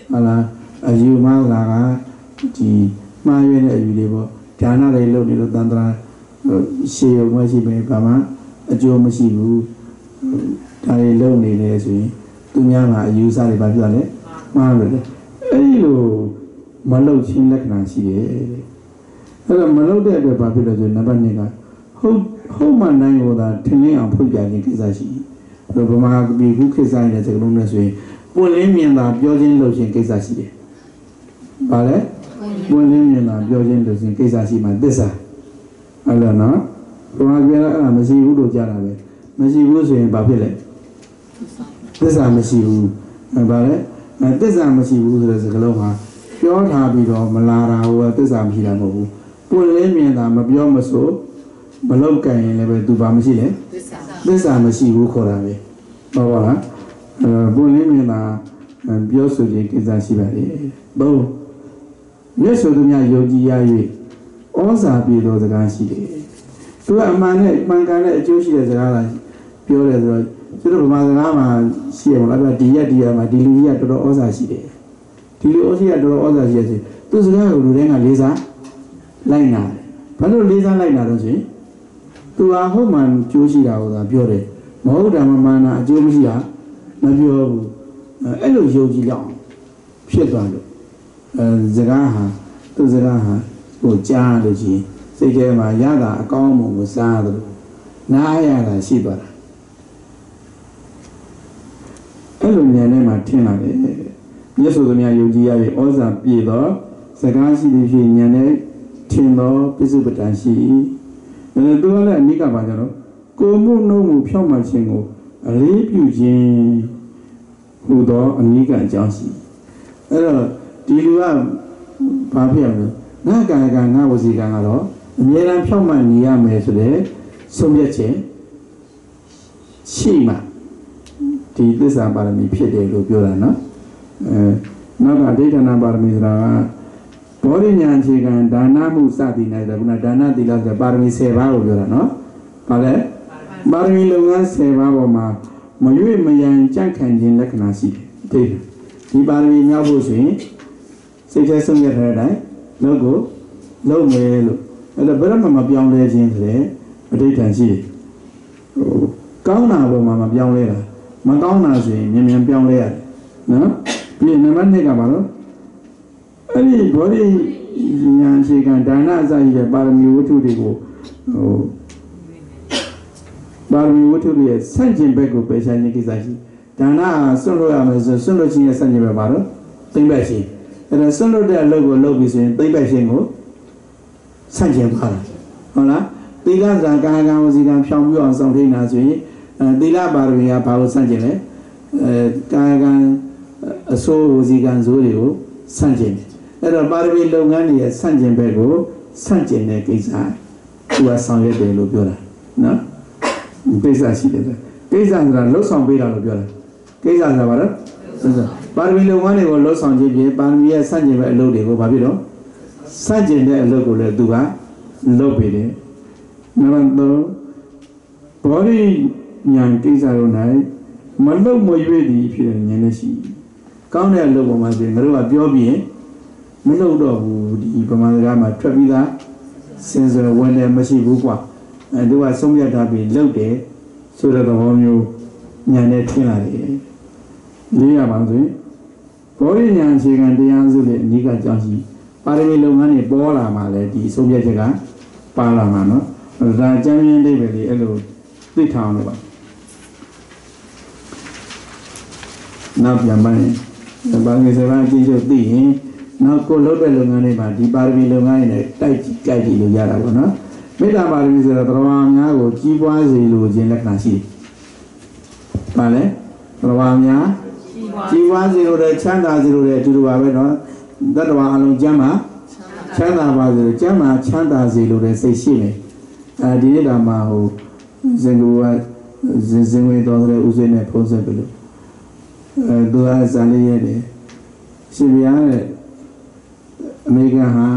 là dù mà là chỉ mà như này như thế bao cha nó đây lâu đi lâu tan ra xe mà chỉ mấy bà má dù mà chỉ bu đây lâu này này rồi tôi nhớ mà dù sao thì bà biết đấy mà rồi ấy luôn mà lâu chín lắc nào xí đấy là mà lâu đấy bà biết rồi nãy bạn nói không mà này gọi là thiên nhiên ông phơi bia cái gì rồi bà má bị hút cái gì này chắc luôn là rồi buồn lên miền là biểu diễn lâu chín cái gì đấy bà đấy buồn lên miền là biểu diễn lâu chín cái gì mà thế sao là nó bà má biết là mình chỉ hút đồ chơi là vậy mình chỉ hút rồi bà biết đấy thế sao mình chỉ hút bà đấy thế sao mình chỉ hút rồi cái lâu màပြောထားပြီးတော့မလာတာဟိုသစ္စာမရှိတာမဟုတ်ဘူးပွင့်လင်းမြင်တာမပြောမဆိုမလောက်ကြရင်လည်းပဲသူဘာမရှိလဲသစ္စာမရှိဘူးခေါ်တာပဲဟုတ်ပါလားပွင့်လင်းမြင်တာပြောဆိုခြင်းကိစ္စရှိပါတယ်ဘုံမြတ်စွာဘုရားယုံကြည်ရ၍ဩဇာပြေသောစကားရှိတယ်သူကအမှန်နဲ့မှန်ကန်တဲ့အကျိုးရှိတဲ့စကားလားပြောတယ်ဆိုတော့သူတို့ဗမာစကားမှာရှိရမလားဒီရက်မှာဒီလူကြီးကတော်တော်ဩဇာရှိတယ်ဒီလိုအစီအတော်ဩဇာရှိတယ်သူစကားကိုလူတိုင်းကလေးစားလိုက်နာတယ်ဘာလို့လေးစားလိုက်နာတော့ဆိုရင်သူဟာဟုတ်မှန်ကျိုးရှိတာကိုသာပြောတယ်မဟုတ်တာမမှန်တာအကျိုးမရှိတာမပြောဘူးအဲ့လိုယုံကြည်လောက်ဖြစ်သွားလို့စကားဟာသူစကားဟာကိုကြားလို့ချင်းစိတ်ထဲမှာရတာအကောင်းမှုကိုစားတယ်နားရတာရှိသွားတာအဲ့လိုဉာဏ်နဲ့မှထင်လာတယ်မြတ်စွာဘုရားယုံကြည်ရ၍ဩဇာပြည့်သောစကားရှိသည်ဖြင့်ဉာဏ်နဲ့ထင်သောပစ္စုပ္ပတန်ရှိသူကလည်းအနိကပါကြတော့ကိုမှုနှုံးမှုဖြောင့်မှန်ခြင်းကိုအလေးပြုခြင်းဟူသောအနိကအကြောင်းရှိအဲ့တော့ဒီလူကဘာဖြစ်ရမလဲငါကာယကငါဝစီကံကတော့အမြဲတမ်းဖြောင့်မှန်နေရမယ်ဆိုတဲ့ဆုံးဖြတ်ခြင်းရှိမှဒီသစ္စာပါရမီဖြစ်တယ်လို့ပြောတာနော်နောက်ကဒိဋ္ဌနာပါရမီဆိုတာကဘောဓိဉာဏ်အခြေခံဒါနမှုစသည်နဲ့ခုနဒါနသီလဆိုပါရမီ10ပါးကိုပြောတာနော်။ဘာလဲပါရမီလုပ်ငန်း10ပါးပေါ်မှာမရွေ့မယံကြန့်ခံခြင်းလက္ခဏာရှိတယ်။ဒီပါရမီမြောက်ဖို့ဆိုရင်စိတ်ထဲဆုံးရတဲ့အတိုင်းလုပ်ကိုလုပ်မယ်လို့အဲ့တော့ဘယ်တော့မှမပြောင်းလဲခြင်းဆိုတဲ့အဋ္ဌာန်ရှိတယ်။ကောင်းတာပေါ်မှာမပြောင်းလဲတာမကောင်းတာဆိုရင်မြန်မြန်ပြောင်းလဲရတယ်နော်။ပြီးရင်နံပါတ်2ကဘာလို့အဲ့ဒီဘောဓိဉာဏ်အခြေခံဒါနအစရှိတဲ့ပါရမီဝတ္ထုတွေကိုပါရမီဝတ္ထုတွေရဲ့ဆန့်ကျင်ဘက်ကိုပယ်ရှားခြင်းကိစ္စရှိဒါနဆွန့်လို့ရမယ်ဆိုဆွန့်လို့ခြင်းရဲ့ဆန့်ကျင်ဘက်ပါတော့သိမ့်ဘက်ရှိအဲ့ဒါဆွန့်လို့တဲ့အလုပ်ကိုလုပ်ပြီးဆိုရင်သိမ့်ဘက်ခြင်းကိုဆန့်ကျင်ပါလားဟုတ်လားသီလဇာကာကံဝစီကံဖြောင်းပြီးအောင်ဆောင်ထိန်းတာဆိုရင်သီလပါရမီကဘာကိုဆန့်ကျင်လဲကာကံအစိုးဝစီကံဇိုးတွေကိုဆန့်ကျင်တယ်အဲ့တော့ပါရမီလုပ်ငန်းတွေရဲ့ဆန့်ကျင်ဘက်ကိုဆန့်ကျင်တဲ့ကိစ္စသူကဆောင်ရွက်တယ်လို့ပြောတာနော်ကိစ္စရှိတယ်ကိစ္စဆိုတာလှုပ်ဆောင်ပေးတာလို့ပြောတာကိစ္စဆိုတာဘာလဲပါရမီလုပ်ငန်းတွေကိုလှုပ်ဆောင်ခြင်းဖြင့်ပါရမီရဲ့ဆန့်ကျင်ဘက်အလုပ်တွေကိုဘာဖြစ်တော့ဆန့်ကျင်တဲ့အလုပ်ကိုလည်းသူကလုပ်ပေးတယ်နံပါတ်3ဘောဓိဉာဏ်ကိစ္စတို့၌မလုံမရွေ့သည်ဖြစ်တဲ့ဉာဏ်နဲ့ရှိကောင်းတဲ့အလုပ်ပေါ်မှာဆိုရင်ငါတို့ကပြောပြီးမလုပ်တော့ဘူးဒီပမာဏကမှာထွက်ပြီးသားစင်စယ်ဝင်တယ်မရှိဘူးကွာသူကဆုံးဖြတ်ထားပြီးလုပ်တယ်ဆိုတဲ့သဘောမျိုးဉာဏ်နဲ့ထင်လာတယ်လေးရပါဆိုရင်ဘောဓိဉာဏ်အခြေခံတရားစုရဲ့အနိကကြောင့်ရှိပါရမီလုပ်ငန်းတွေပေါ်လာမှလည်းဒီဆုံးဖြတ်ချက်ကပါလာမှာနော်ဒါကျမ်းရင်းလေးပဲလေအဲ့လိုသိထားအောင်လို့ပါနောက်ပြန်ပိုင်းဘာငယ်စပါးအချင်းချုပ်သိရင်နောက်ကိုလုပ်တဲ့လုပ်ငန်းတွေမှာဒီပါရမီလုပ်ငန်းတွေနဲ့တိုက်ကြည့်ကြိုက်ကြည့်လို့ရတာပေါ့နော်မေတ္တာပါရမီဆိုတော့သရဝါများကိုကြီးပွားစေလိုခြင်းလက္ခဏာရှိတယ်။ဘာလဲသရဝါများကြီးပွားစေလိုတဲ့ချမ်းသာစေလိုတဲ့အတူတူပါပဲနော်တတ္တဝါအလုံးကျမ်းမှာချမ်းသာပါစေလို့ကျမ်းမှာချမ်းသာစေလိုတဲ့စိတ်ရှိတယ်။ဒီနေ့ကမှဟိုဇင်ကူကဇင်ဝေတော်တဲ့ဥစဉ်နဲ့ဖုံးဆက်ပြီလို့သူကဇာလေးရတယ်ရှင်ပြားတဲ့အမေရိကန်ဟာ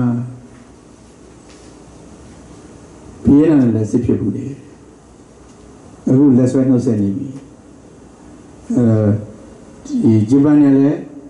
ပြည်ရန်လည်းစစ်ဖြစ်ဘူးလေအခုလက်ဆွဲနှုတ်ဆက်နေပြီဒီဂျပန်နဲ့လည်း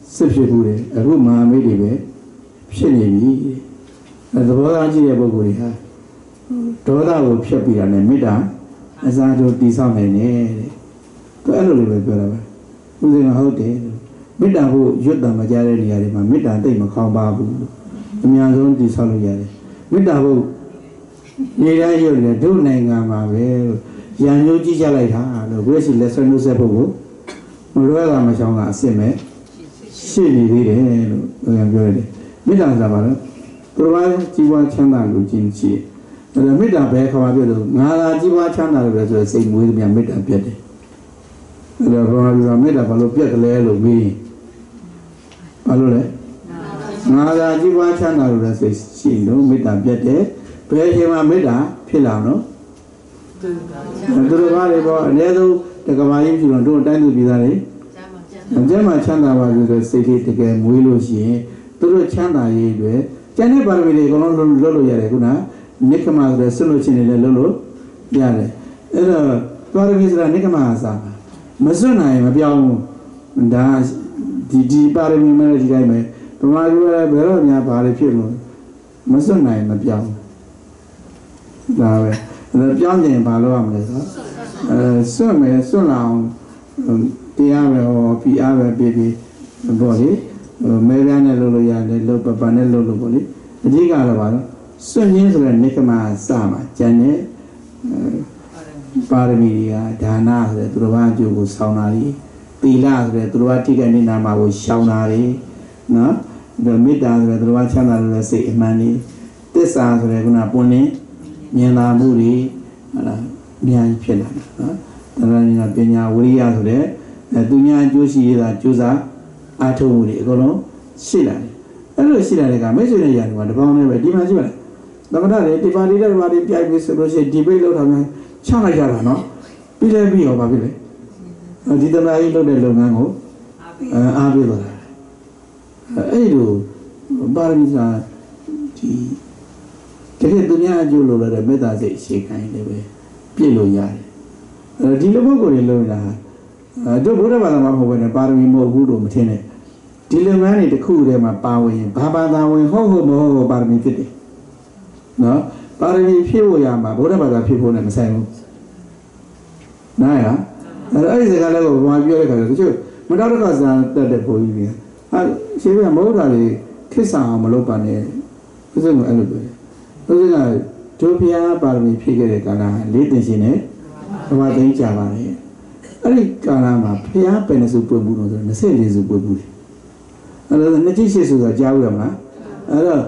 စစ်ဖြစ်ဘူးလေအခုမဟာမိတ်တွေပဲဖြစ်နေပြီသဘောသားကြည့်တဲ့ပုဂ္ဂိုလ်တွေဟာဒေါသကိုဖျက်ပြီးတာနဲ့မေတ္တာအစားထိုးတည်ဆောက်နိုင်တယ်တဲ့သူအဲ့လိုလေးပဲပြောတာပဲဦးဇင်းကဟုတ်တယ်မေတ္တာကိုရွတ်တံမကြတဲ့နေရာတွေမှာမေတ္တာတိတ်မခေါင်းပါဘူးအများဆုံးတည်ဆောက်လို့ရတယ်မေတ္တာကိုနေတိုင်းရွတ်တယ်ဒုနိုင်ငံမှာပဲရန်ညိုးကြည့်ကြလိုက်တာလို့ဘုရားရှိလက်ဆွဲနှုတ်ဆက်ဖို့ကိုမလွဲတာမချောင်းကအစ်စ်မဲ့ရှိနေသေးတယ်လို့ဘုရားပြောရတယ်မေတ္တာဆိုတာဘာလဲသူတော်ဘာကြီးပွားချမ်းသာလို့ခြင်းရှိတယ်ဒါမေတ္တာပဲခေါ်ပါပြလို့ငါသာကြီးပွားချမ်းသာလို့ဆိုစိတ်မွေးသမျှမေတ္တာပြတ်တယ်ဒါတော့ဘာလို့မေတ္တာဘာလို့ပြတ်တယ်လဲလို့ပြီးဘာလို့လဲငါသာကြီးပွားချမ်းသာလို့စိတ်ရှိလို့မေတ္တာပြတ်တယ်ဘယ်အချိန်မှာမေတ္တာဖြစ်လာနော်သူတော်ဘာတွေပေါ့အနည်းဆုံးတက္ကမကြီးပြုလို့တို့တိုင်းသူပြည်သားတွေကျမ်းမှာချမ်းသာပါလို့ဆိုစိတ်လေးတကယ်မွေးလို့ရှိရင်သူတို့ချမ်းသာရေးတွေကျန်တဲ့ပါရမီတွေအကုန်လုံးလုပ်လို့ရတယ်ခုနနိကမဆိုတဲ့ဆွလို့ချင်းတွေလည်းလုပ်လို့ရတယ်အဲ့တော့ပါရမီဆိုတာနိကမအစားမစွန့်နိုင်မပြောင်းဘူးဒါဒီပါရမီမဲ့ဒီတိုင်းပဲဗမာလူကဘယ်တော့များပါလေဖြစ်လို့မစွန့်နိုင်မပြောင်းဒါပဲအဲ့ပြောင်းရင်ဘာလုပ်ရမလဲဆိုစွန့်မယ်စွန့်လာအောင်တရားပဲဟောပြီးအားပဲပြီးပေါ့လေမဲပြားနဲ့လုပ်လို့ရတယ်လုပ်ပပနဲ့လုပ်လို့ပေါ့လေအဓိကတော့ဘာလို့စွန့်ရင်းဆိုတဲ့နိကမစမှာကျန်တဲ့ပါရမီတွေကဒါနဆိုတဲ့သူတော်ဘာအကျိုးကိုဆောင်းတာတွေသီလဆိုတဲ့သူတော်ဘာထိခိုက်နေတာမှာကိုရှောင်တာတွေနော်ဒါမေတ္တာဆိုတဲ့သူတော်ဘာချမ်းသာတဲ့စိတ်အမှန်တွေသစ္စာဆိုတဲ့ခုနပွင့်လင်းမြင်သာမှုတွေဟုတ်လားအများကြီးဖြစ်လာတာနော်ဒါလည်းပညာဝိရိယဆိုတဲ့သူများအကျိုးရှိရတာကြိုးစားအားထုတ်မှုတွေအကုန်လုံးရှိလာတယ်အဲ့လိုရှိလာတဲ့ကမိတ်ဆွေတွေရတယ်ကတပေါင်းနဲ့ပဲဒီမှာရှိပါလားသမထတွေဒီပါတီတွေပါတီပြိုင်ပြီးဆိုလို့ရှိရင်ဒီဘိတ်လောက်တော့များချလိုက်ကြတာနော်ပြီးလဲပြီးရောပါပြီလေဒီတနာကြီးလုပ်တဲ့လုပ်ငန်းကိုအားပေးသွားတာအဲ့လိုပါရမီစာဒီတကယ်သူများအကျိုးလို့လည်းမေတ္တာစိတ်ရှေ့ခိုင်းတယ်ပဲပြည့်လို့ရတယ်ဒီလိုပုဂ္ဂိုလ်တွေလုပ်တာတို့ဘုရားဘာသာမှာမဟုတ်ဘဲနဲ့ပါရမီမဟုတ်ဘူးလို့မထင်နဲ့ဒီလုပ်ငန်းတွေတစ်ခုတည်းမှာပါဝင်ရင်ဘာသာဝင်ဟုတ်မဟုတ်ပါရမီဖြစ်တယ်နော်ပါရမီဖြစ်ဖို့ရမှာဘုရားဘာသာဖြစ်ဖို့နဲ့မဆိုင်ဘူးနားရအဲ့ဒီစကားလည်းကိုဘာပြောရခါလဲတချို့မတော်တဆတက်တဲ့ဘုန်းကြီးတွေဟာရှင်းပြမဟုတ်တာလေခစ်ဆာအောင်မလုပ်ပါနဲ့သူစကအဲ့လိုပြောတယ်သူစကဒုဖျားပါရမီဖြည့်ခဲ့တဲ့ကာလလေးတင်ရှင်နဲ့ဘာသိကြပါလဲအဲ့ဒီကာလမှာဖျားပယ်နေစုပွင့်ဘူးလို့ဆို24စုပွင့်ဘူးအဲ့တော့နှစ်ကြီးရှိဆိုတာကြားဘူးရမလားအဲ့တော့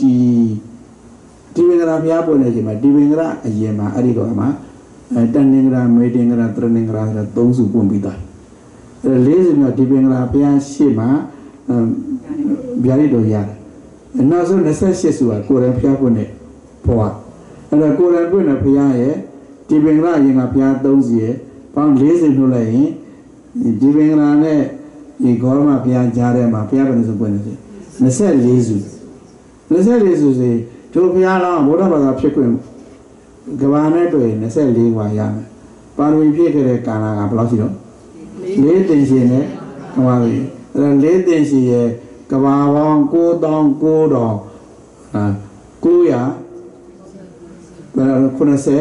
ဒီဝိင္ဂရာဖျားပွင့်နေချိန်မှာဒီဝိင္ဂရာအရင်မှာအဲ့ဒီတော့မှာတန်နင်္ဂရာမေတင်္ဂရာတရနင်္ဂရာဆို3စုပွင့်ပြီးသားအဲ့40မြောက်ဒီဝိင္ဂရာဖျားရှိမှာဗျာဒိတော်ရတယ်နောက်ဆုံး28စုကကိုယ်တိုင်ဖျားပွင့်နေဘဝအဲ့တော့ကိုယ်တိုင်ပွင့်နေဖျားရဲ့ဒီဝိင္ဂရာအရင်ကဖျား30ရဲ့ပေါင်း40နှုတ်လိုက်ရင်ဒီဝိင္ဂရာနဲ့ဒီဂေါရမဘုရားကြားထဲမှာဘုရားဘယ်နှစုပွင့်နေလဲ24စု24စုစီတို့ဘုရားလောင်းဘုရားဘာသာဖြစ်ခွင့်ကဘာနဲ့တွေ့24ခွာရမယ်ပါရမီဖြည့်ခဲ့တဲ့ကာလကဘယ်လောက်ရှိတော့4တင်ရှင်နဲ့ကဘာပြီအဲ့ဒါ4တင်ရှင်ရဲ့ကဘာပေါင်း9900 900ဘယ်လို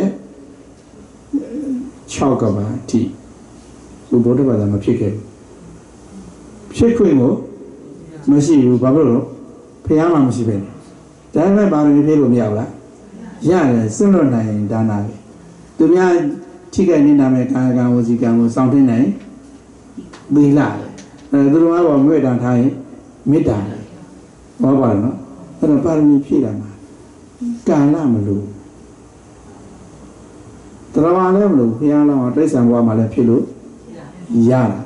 96ကဘာအထိဘုရားဘာသာမဖြစ်ခဲ့ဘူးဖြစ်ခွင့်ကိုမရှိဘူးဘာဖြစ်လို့ဖျားမှမရှိပဲဒါပေမဲ့ပါရမီဖြည့်လို့မရဘူးလားရတယ်စွန့်လွတ်နိုင်ဒါနာပဲသူများထိခိုက်နေတာမဲ့ကာယကံဝစီကံကိုစောင့်သိနိုင်သီလသူတို့ကမေတ္တာထားရင်မေတ္တာဟောပါတော့အဲ့တော့ပါရမီဖြည့်တာမှာကာလမလို့တရားလည်းမလို့ဖျားလောင်းတိဋ္ဌံဘဝမှာလည်းဖြစ်လို့ရတာ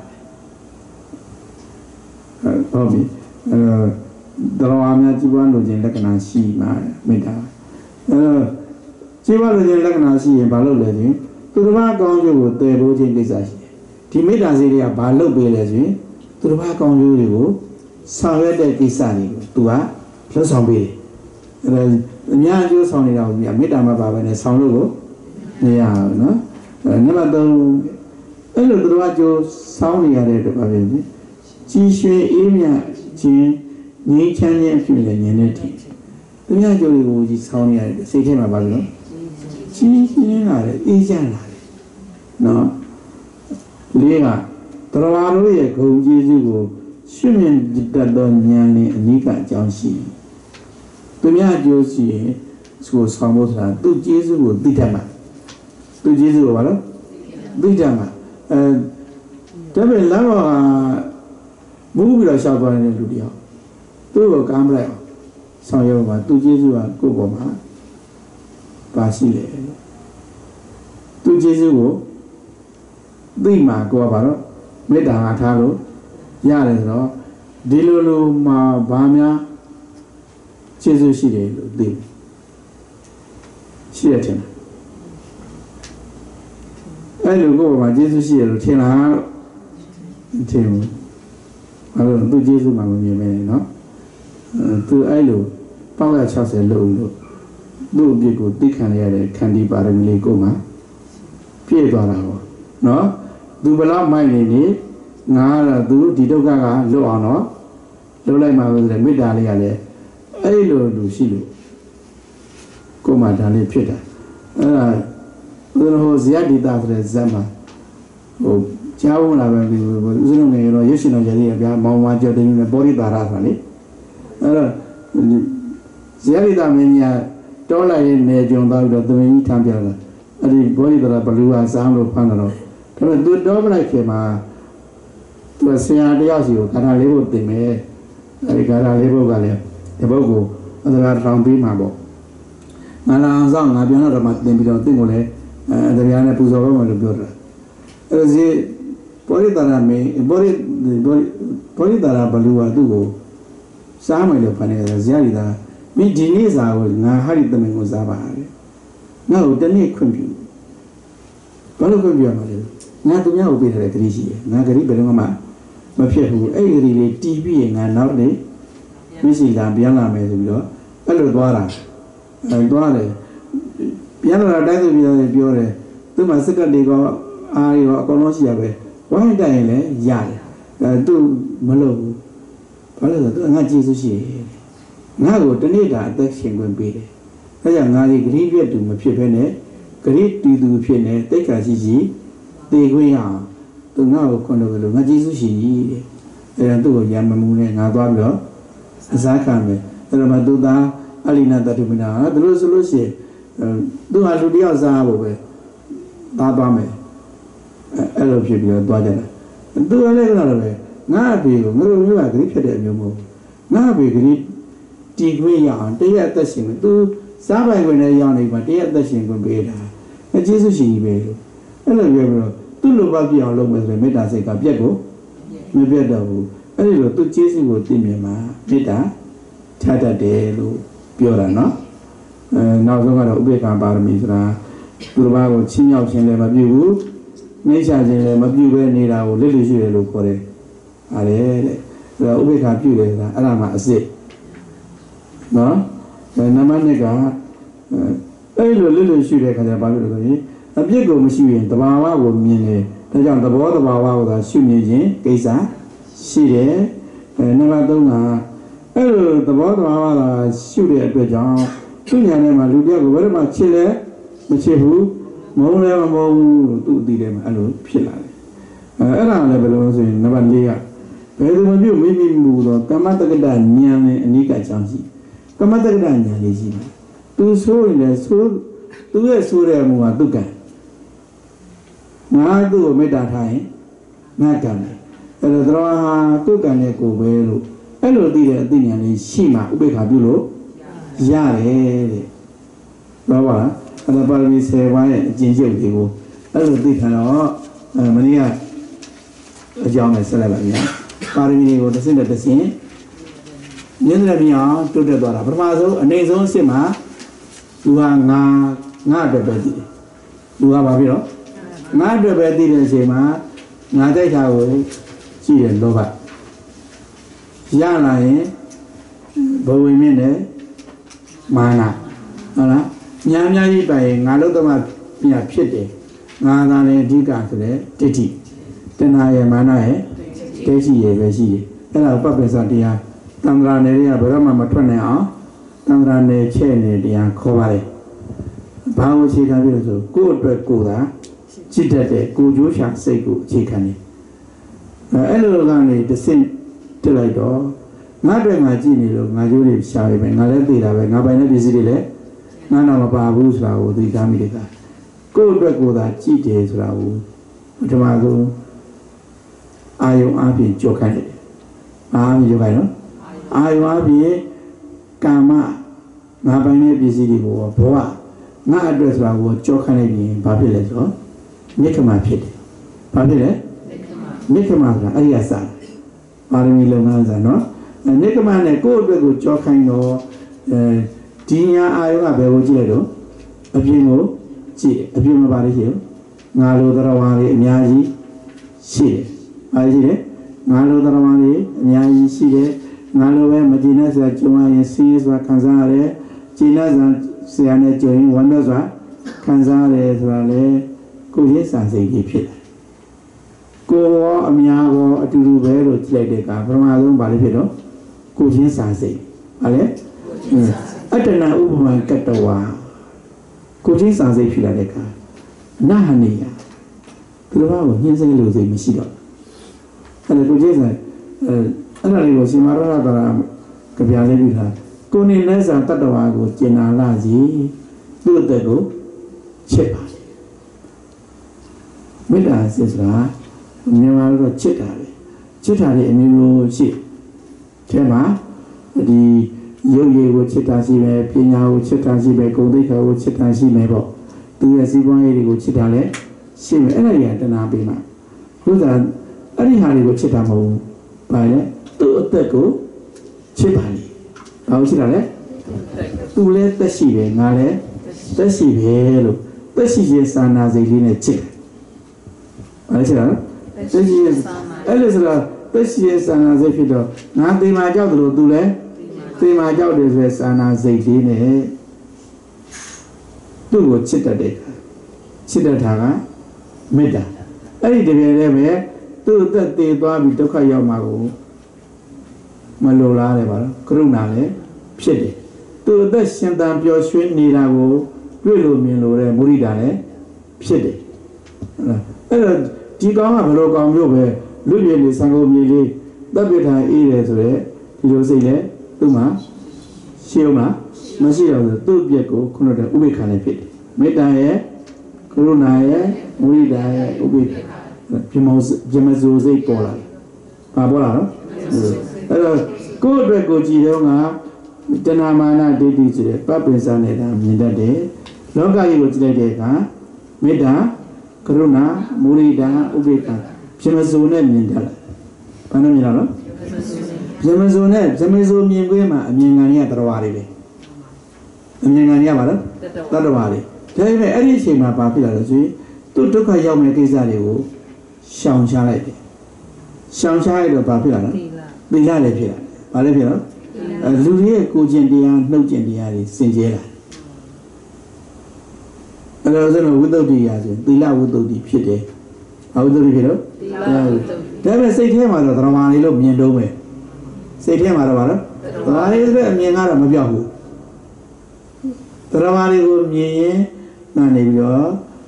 ဟုတ်ပြီတရားများကြည်ပွားလို့ခြင်းလက္ခဏာရှိမှာမေတ္တာကြည်ပွားလို့ခြင်းလက္ခဏာရှိရင်ဘာလို့လဲဆိုရင်သူတစ်ပါးကောင်းကျိုးကိုတည်ဖို့ခြင်းကိစ္စရှိတယ်ဒီမေတ္တာစိတ်တွေကဘာလုပ်ပေးလဲဆိုရင်သူတစ်ပါးကောင်းကျိုးတွေကိုဆောင်ရွက်တဲ့ကိစ္စတွေကိုသူကလှုပ်ဆောင်ပေးတယ်အများအကျိုးဆောင်နေတာကိုမေတ္တာမှာပါပဲနဲ့ဆောင်လို့ကိုမရဘူးနော်နံပါတ်3အဲ့လိုသူတစ်ပါးကျိုးဆောင်နေရတဲ့တပါးပဲကြီးရွှေအေးမြခြင်းငြိမ်းချမ်းခြင်းအဖြစ်နဲ့ဉာဏ်နဲ့ထင်သူများကြိုးတွေကိုကြီးဆောင်းနေရတယ်စိတ်ထဲမှာပါလို့ကြီးရှင်းလာတယ်အေးချမ်းလာတယ်နော်လေးကတရားတို့ရဲ့ဂုဏ်ကျေးဇူးကိုရှင်းမြင်တတ်သောဉာဏ်နဲ့အနိကအကြောင်းရှိသူများကြိုးရှိရင်ကိုဆောင်းဖို့ဆိုတာသူကျေးဇူးကိုသိတတ်မှာသူကျေးဇူးကိုဘာလို့သိတတ်မှာဒါပေမဲ့လမ်းပေါ်ကမူးပြီးတော့ရှောက်သွားတဲ့လူတယောက်သူ့ကိုကမ်းပလိုက်အောင်ဆောင်ရွက်မှာသူကျေးဇူးကကိုယ့်ပေါ်မှာပါရှိလေသူကျေးဇူးကိုသိမှာကိုကဘာလို့မေတ္တာအားထားလို့ရတယ်ဆိုတော့ဒီလိုမှာဘာများကျေးဇူးရှိတယ်လို့သိရှိရတဲ့အဲ့လိုကိုကကျေးဇူးရှိရလို့ထင်လားလို့ထင်ဘူးအဲ့လိုသူကျေးဇူးမှမမြင်မဲနော်သူအဲ့လိုပေါက်ရ60လုံးလို့သူ့အပြစ်ကိုသိခံရတဲ့ခန္တီပါရမီလေးကိုမှပြည့်သွားတာပေါ့နော်သူဘလောက်မိုက်နေနေငါကတော့သူဒီဒုက္ခကလွတ်အောင်တော့လွတ်လိုက်မှာပဲဆိုတဲ့မေတ္တာလေးကလည်းအဲ့လိုလူရှိလို့ကိုမှဒါလေးဖြစ်တာအဲ့ဒါဘုရားဟောဇယတိတာဆိုတဲ့ဇတ်မှာဟိုကြားဝင်လာပဲဒီဦးဇင်းတို့ငယ်ရောရွှေရှင်တော်ကြီးကဗျာမောင်မကျော်တင်နေပေါ်ရိတာရဆိုတာလေအဲ့တော့ဇယတိတာမင်းကြီးတောလိုက်ရဲ့နေကြုံသွားပြီးတော့သမင်းကြီးထမ်းပြလာအဲ့ဒီပေါ်ရိတာရဘလူဟာစားလို့ဖမ်းတော့ဒါပေမဲ့သူတောပလိုက်ခင်မှာသူဆရာတယောက်စီကိုခန္ဓာလေးဖို့တင်မယ်အဲ့ဒီခန္ဓာလေးဖို့ကလည်းဒီဘုတ်ကိုအသရာတောင်းပေးမှာပေါ့ငါလာအောင်ဆောင်ငါပြန်တော့မှတင်ပြီးတော့တင့်ကိုလည်းတရားနဲ့ပူဇော်ဖို့မလို့ပြောတာအဲ့ဒီပေါ်ရိတာရမင်းပေါ်ရိတာရဘလူဟာသူ့ကိုစားမယ်လို့ဖန်နေတယ်ဇယရီတာမင်းဒီနေ့စာကိုငါဟာဒီသမင်ကိုစားပါလေငါ့ကိုတနေ့ခွင့်ပြုဘာလို့ခွင့်ပြုရမှာလဲငါသူများကိုပေးထားတဲ့ဂရီရှိတယ်ငါဂရီဘယ်တော့မှမဖြစ်ဘူးအဲ့ဒီဂရီလေးတီးပြီးရင်ငါနောက်နေ့မရှိတာပြန်လာမယ်ဆိုပြီးတော့အဲ့လိုသွားတာအဲ့သွားတယ်ပြန်လာတိုင်းဆိုပြီးတော့ပြောတယ်သူ့မှာစက်ကတ်တွေကအားရောအကုန်လုံးရှိရပဲဝိုင်းတိုင်ရင်လည်းရတယ်သူမလုပ်ဘူးဘာလို့လဲဆိုတော့ငါကျေးဇူးရှိတယ်ငါ့ကိုတနေ့တာအသက်ရှင်ခွင့်ပေးတယ်အဲကြောင့်ငါဒီဂရိပြတ်သူမဖြစ်ဘဲနဲ့ဂရိတူသူဖြစ်နေတိတ်ခါရှိရှိသေခွင့်ရအောင်သူငါ့ကိုခွန်တော်လို့ငါကျေးဇူးရှိတယ်အဲဒါသူ့ကိုရံမမှုနဲ့ငါသွားပြီးတော့အစားခံမယ်အဲဒါမှသူသားအလိနာတတုမနာဒါလို့ဆိုလို့ရှိရင်သူဟာလူတယောက်စားဖို့ပဲသားသွားမယ်အဲ့လိုဖြစ်ပြီးတော့သွားကြတယ်သူကလည်းကတော့ပဲငါအဖေကိုငါတို့မျိုးကဂရိဖြစ်တဲ့အမျိုးမဟုတ်ငါအဖေဂရိတီခွင့်ရအောင်တရက်အသက်ရှင်သူစားပိုင်ခွင့်နဲ့ရောက်နေပါတရက်အသက်ရှင်ခွင့်ပေးတာအကျေးဇူးရှင်ကြီးပဲလို့အဲ့လိုပြောပြီးတော့သူ့လိုပါပြအောင်လုပ်မယ်ဆိုရင်မေတ္တာစိတ်ကပြက်ကိုမပြတ်တော့ဘူးအဲ့ဒီလိုသူကျေးဇူးကိုသိမြင်မှာမေတ္တာချတတ်တယ်လို့ပြောတာနော်နောက်ဆုံးကတော့ဥပေက္ခပါရမီဆိုတာသူတစ်ပါးကိုချင်းမြောက်ခြင်းလည်းမပြုဘူးနှိမ့်ချခြင်းလည်းမပြုဘဲနေတာကိုလက်လွတ်ရှိတယ်လို့ခေါ်တယ်။အားတဲ့ဒါဥပေက္ခပြုတယ်ဆိုတာအဲ့ဒါမှအစစ်နော်နံပါတ်2ကအဲ့လိုလက်လွတ်ရှိတဲ့ခါကျဘာလို့လဲဆိုရင်အပြစ်ကိုမရှိရင်တဘာဝကိုမြင်တယ်ဒါကြောင့်သဘောတဘာဝကိုသာရှုမြင်ခြင်းကိစ္စရှိတယ်နံပါတ်3ကအဲ့လိုသဘောတဘာဝသာရှုတဲ့အတွက်ကြောင့်သူညာထဲမှာလူတယောက်ကိုဘယ်တော့မှချစ်လဲမချစ်ဘူးမုန်းလည်းမမုန်းဘူးလို့သူ့အသိထဲမှာအဲ့လိုဖြစ်လာတယ်အဲ့ဒါလည်းဘယ်လိုလဲဆိုရင်နံပါတ်4ကဘယ်သူမှပြုမိမိမူတော့ကမ္မတက္ကတဉာဏ်နဲ့အနိကအကြောင်းရှိကမ္မတက္ကတဉာဏ်လေးရှိတယ်သူဆိုးရင်လည်းဆိုးသူရဲ့ဆိုးတဲ့မူကသူကံငါသူ့ကိုမေတ္တာထားရင်ငါကံတယ်အဲ့တော့တော်ဟာသူ့ကံနဲ့ကိုပဲလို့အဲ့လိုသိတဲ့အသိဉာဏ်လေးရှိမှဥပေက္ခပြုလို့ရတယ်တဲ့တော့ပါလားအဲ့ဒါပါရမီ10ပါးရဲ့အကျဉ်းချုပ်တွေကိုအဲ့လိုသိခံတော့မနေ့ကအကြောင်းနဲ့ဆက်လိုက်ပါဗျာပါရမီတွေကိုတစ်စင်းတစ်စင်းညနေမြောင်တွတ်တက်သွားတာပထမဆုံးအနေဆုံးအစ်စ်မှာသူကငါအတွက်ပဲသိတယ်သူကဘာဖြစ်တော့ငါအတွက်ပဲသိတဲ့အချိန်မှာငါတိုက်တာကိုကြည့်ရလောဘရလာရင်ဘဝဝင်မြင့်တယ်မာနဟုတ်လားများများကြီးပိုင်ငါလုံးသမပြဖြစ်တယ်ငါသာလည်းအဓိကဆိုတဲ့ဒိဋ္ဌိတဏှာရဲ့မာနရဲ့ဒတဲရှိရပဲရှိတယ်အဲ့ဒါပတ်ပင်စတရားတန္တရာနယ်တွေကဘယ်တော့မှမထွက်နိုင်အောင်တန္တရာနယ်ချဲ့နေတရားခေါ်ပါတယ်ဘာကိုအခြေခံပြီးလို့ဆိုကိုယ့်အတွက်ကိုယ်သာကြည့်တတ်တဲ့ကိုယ်ကျိုးရှာစိတ်ကိုအခြေခံနေအဲ့လိုကနေတစ်ဆင့်တက်လိုက်တော့ငါတွေငါကြည့်နေလို့ငါကျိုးတွေရှာရပဲငါလည်းသိတာပဲငါပိုင်တဲ့ပစ္စည်းတွေလည်းငါတော့မပါဘူးဆိုတာကိုသိသားမိတယ်ကကိုယ့်အတွက်ကိုယ်သာကြည့်တယ်ဆိုတာကိုပထမဆုံးအာယုံအပြင်ကြောက်ခိုင်းတယ်အားမြင်ကြောက်ခိုင်းနော်အာယုံအပြင်ကာမငါပိုင်တဲ့ပစ္စည်းတွေကိုဘဝငါအတွက်ဆိုတာကိုကြောက်ခိုင်းလိုက်ရင်ဘာဖြစ်လဲဆိုတော့မြစ်ခမဖြစ်တယ်ဘာဖြစ်လဲမြစ်ခမဆိုတာအဲ့ဒီအစားပါရမီလုံငန်းစားနော်မြစ်ခမနဲ့ကိုယ့်အတွက်ကိုကြောက်ခိုင်းတော့ဒီညာအာယုံကဘယ်ကိုကြည့်လိုက်တော့အပြင်ကိုကြည့်အပြင်မှာပါလိမ့်ရှိတယ်ငါလိုတော်ဝါတွေအများကြီးရှိတယ်အားရှိတယ်ငါလိုတော်ဝါတွေအများကြီးရှိတယ်ငါလိုပဲမကြည်နဲ့ဆိုတာကြုံရရင်စီးစွာခံစားရတယ်ကြည်နဲ့ဆရာနဲ့ကြုံရင်ဝမ်းမြောက်စွာခံစားရတယ်ဆိုတာလေကိုယ့်ရဲ့စာစိတ်ကြီးဖြစ်တယ်ကိုယ်ရောအများရောအတူတူပဲလို့ကြည့်လိုက်တဲ့အခါပထမဆုံးဗာလိဖြစ်တော့ကိုယ်ချင်းစာစိတ်ဗာလေအတ္တနာဥပမာကတ္တဝါကိုယ်ချင်းစာစိတ်ဖြစ်လာတဲ့အခါနာဟနေယဒီလိုကိုညှင်းစိတ်လို့စိတ်မရှိတော့အဲ့ဒါကိုယ်ချင်းစာအဲ့ဒါလေးကိုရှင်မာရဏတာကဗျာလေးပြီးတာကိုနေလဲစာတတ္တဝါကိုကျင်နာလာစီသူ့အသက်ကိုချစ်ပါမေတ္တာစစ်စရာမြန်မာလိုတော့ချစ်တာလေချစ်တာလေအမျိုးမျိုးရှိတဲ့မှာဒီရုပ်ရည်ကိုချစ်တာရှိမယ်ပညာကိုချစ်တာရှိမယ်ဂုဏ်သိက္ခာကိုချစ်တာရှိမယ်ပေါ့သူရဲ့စီးပွားရေးတွေကိုချစ်တာလည်းရှိမယ်အဲ့ဒါကြီးကတဏှာပေးမှာဟုတ်တာအဲ့ဒီဟာတွေကိုချစ်တာမဟုတ်ဘူးဘာလဲသူ့အသက်ကိုချစ်ပါလေဘာလို့ချစ်တာလဲသူလည်းသက်ရှိတယ်ငါလည်းသက်ရှိပဲလို့သက်ရှိရဲ့စာနာစိတ်လေးနဲ့ချစ်တယ်ဘာလဲချစ်တာလဲသက်ရှိရဲ့အဲ့လိုဆိုတော့သက်ရှိရဲ့စာနာစိတ်ဖြစ်တော့ငါသေမာကြောက်တယ်လို့သူလည်းသေမာကြောက်တယ်ဆိုတဲ့စာနာစိတ်လေးနဲ့သူ့ကိုချစ်တတ်တယ်ချစ်တတ်တာကမေတ္တာအဲ့ဒီတကယ်လည်းပဲသူ့အသက်သေသွားပြီးဒုက္ခရောက်မှာကိုမလိုလားတယ်ပါတော့ကရုဏာလည်းဖြစ်တယ်သူ့အသက်ရှင်သန်ပျော်ရွှင်နေတာကိုတွေ့လို့မြင်လို့တဲ့မုရိဒာလည်းဖြစ်တယ်အဲ့တော့ဒီကောင်းကဘယ်လိုကောင်းမျိုးပဲလူရည်လေးစံကုန်မြေလေးတပ်ပြထားအေးတယ်ဆိုတော့ဒီလိုစိတ်လည်းသူ့မှာရှိအောင်လားမရှိတော့ဘူးသူ့ပြက်ကိုခုနကဥပိ္ပခာလည်းဖြစ်တယ်မေတ္တာရဲ့ကရုဏာရဲ့မုရိဒာရဲ့ဥပိ္ပပြမစိုးစိတ်ပေါ်လာဘာပေါ်လာတော့အဲ့တော့ကိုယ့်အတွက်ကိုကြည်တော့ကတဏမာနဒိဋ္ဌိဆိုတဲ့ပပ္ပင်စားနေတာမြင်တတ်တယ်လောကကြီးကိုကြည့်လိုက်တဲ့အခါမေတ္တာကရုဏာမုရိဒာဥပိ္ပခာပြမစိုးနဲ့မြင်တတ်တယ်ဘာနဲ့မြင်တာလဲပြမစိုးနဲ့ပြမစိုးမြင်ခွင့်မှာအမြင်ခံရတရဝါတွေပဲအမြင်ခံရပါလားတတဝါတွေဒါပေမဲ့အဲ့ဒီအချိန်မှာဘာဖြစ်လာလဲဆိုရင်သူဒုက္ခရောက်မဲ့ကိစ္စတွေကိုရှောင်ရှားလိုက်တယ်ရှောင်ရှားရတော့ဘာဖြစ်လာလဲသီလလည်းဖြစ်လာဘာလဲဖြစ်တော့လူတွေရဲ့ကိုကျင့်တရားနှုတ်ကျင့်တရားတွေစင်ကြဲလာအဲ့တော့ဆိုတော့ဝိသုဒ္ဓိရာဆိုသီလဝိသုဒ္ဓိဖြစ်တယ်ဘာဝိသုဒ္ဓိဖြစ်တော့ဒါပေမဲ့စိတ်ထဲမှာတော့သရမာလေးလို့မြင်တော့မယ်စိတ်ထဲမှာတော့ဘာလို့သရမာလေးဆိုတဲ့အမြင်ကတော့မပြောက်ဘူးသရမာလေးကိုမြင်ရင်နားနေပြီးတော့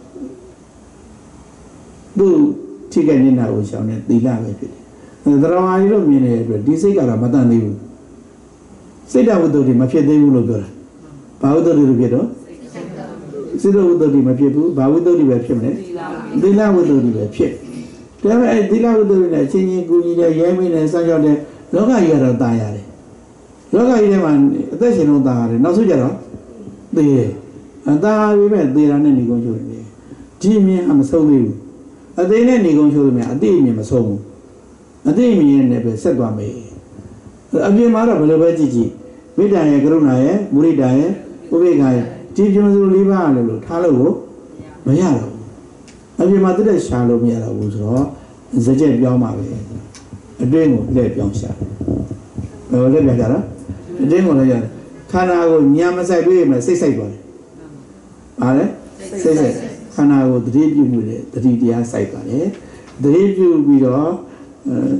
သူ့ထိခိုက်နေတာကိုရှောင်နေသီလပဲဖြစ်တယ်သရမာလေးလို့မြင်နေတဲ့အတွက်ဒီစိတ်ကတော့မတန်သေးဘူးစိတ်တဝိတ္တုတွေမဖြစ်သေးဘူးလို့ပြောတာဘာဝိတ္တုတွေဖြစ်တော့စိတ်တဝိတ္တုတွေမဖြစ်ဘူးဘာဝိတ္တုတွေပဲဖြစ်မလဲသီလဝိတ္တုတွေပဲဖြစ်ဒါပေမဲ့အဲသီလဝိတ္တုတွေနဲ့အချင်းချင်းကူညီတဲ့ရဲမင်းနဲ့စောင့်ကြောက်တဲ့လောကကြီးကတော့ตายရတယ်လောကကြီးထဲမှာအသက်ရှင်လို့ตายရတယ်နောက်ဆုံးကြတော့သေတယ်အตายပြီးမဲ့သေတာနဲ့နေကုန်ချိုးတယ်ဒီအမြင်အမဆုံးသေးဘူးအသေးနဲ့နေကုန်ချိုးတယ်မြအတိအမြင်မဆုံးဘူးအတိအမြင်နဲ့ပဲဆက်သွားမယ်အပြင်မှာတော့ဘယ်လိုပဲကြည့်ကြည့်မေတ္တာရဲ့ကရုဏာရဲ့မုရိဒာရဲ့ဥပေက္ခာရဲ့ဒီပြမစုလေးပါးလို့ထားလို့ကိုမရတော့ဘူးအပြင်မှာတက်ရှာလို့မရတော့ဘူးဆိုတော့ဇကြက်ပြောင်းပါပဲအတွင်းကိုလက်ပြောင်းရှာဘယ်လိုလက်ပြောင်းရှာလဲအတွင်းကိုလည်းရတယ်ခန္ဓာကိုညာမဆိုင်တွေ့မှစိတ်ဆိုင်သွားတယ်ဘာလဲစိတ်ဆိုင်ခန္ဓာကိုသတိပြုမှုနဲ့သတိတရားစိုက်ပါတယ်သတိပြုပြီးတော့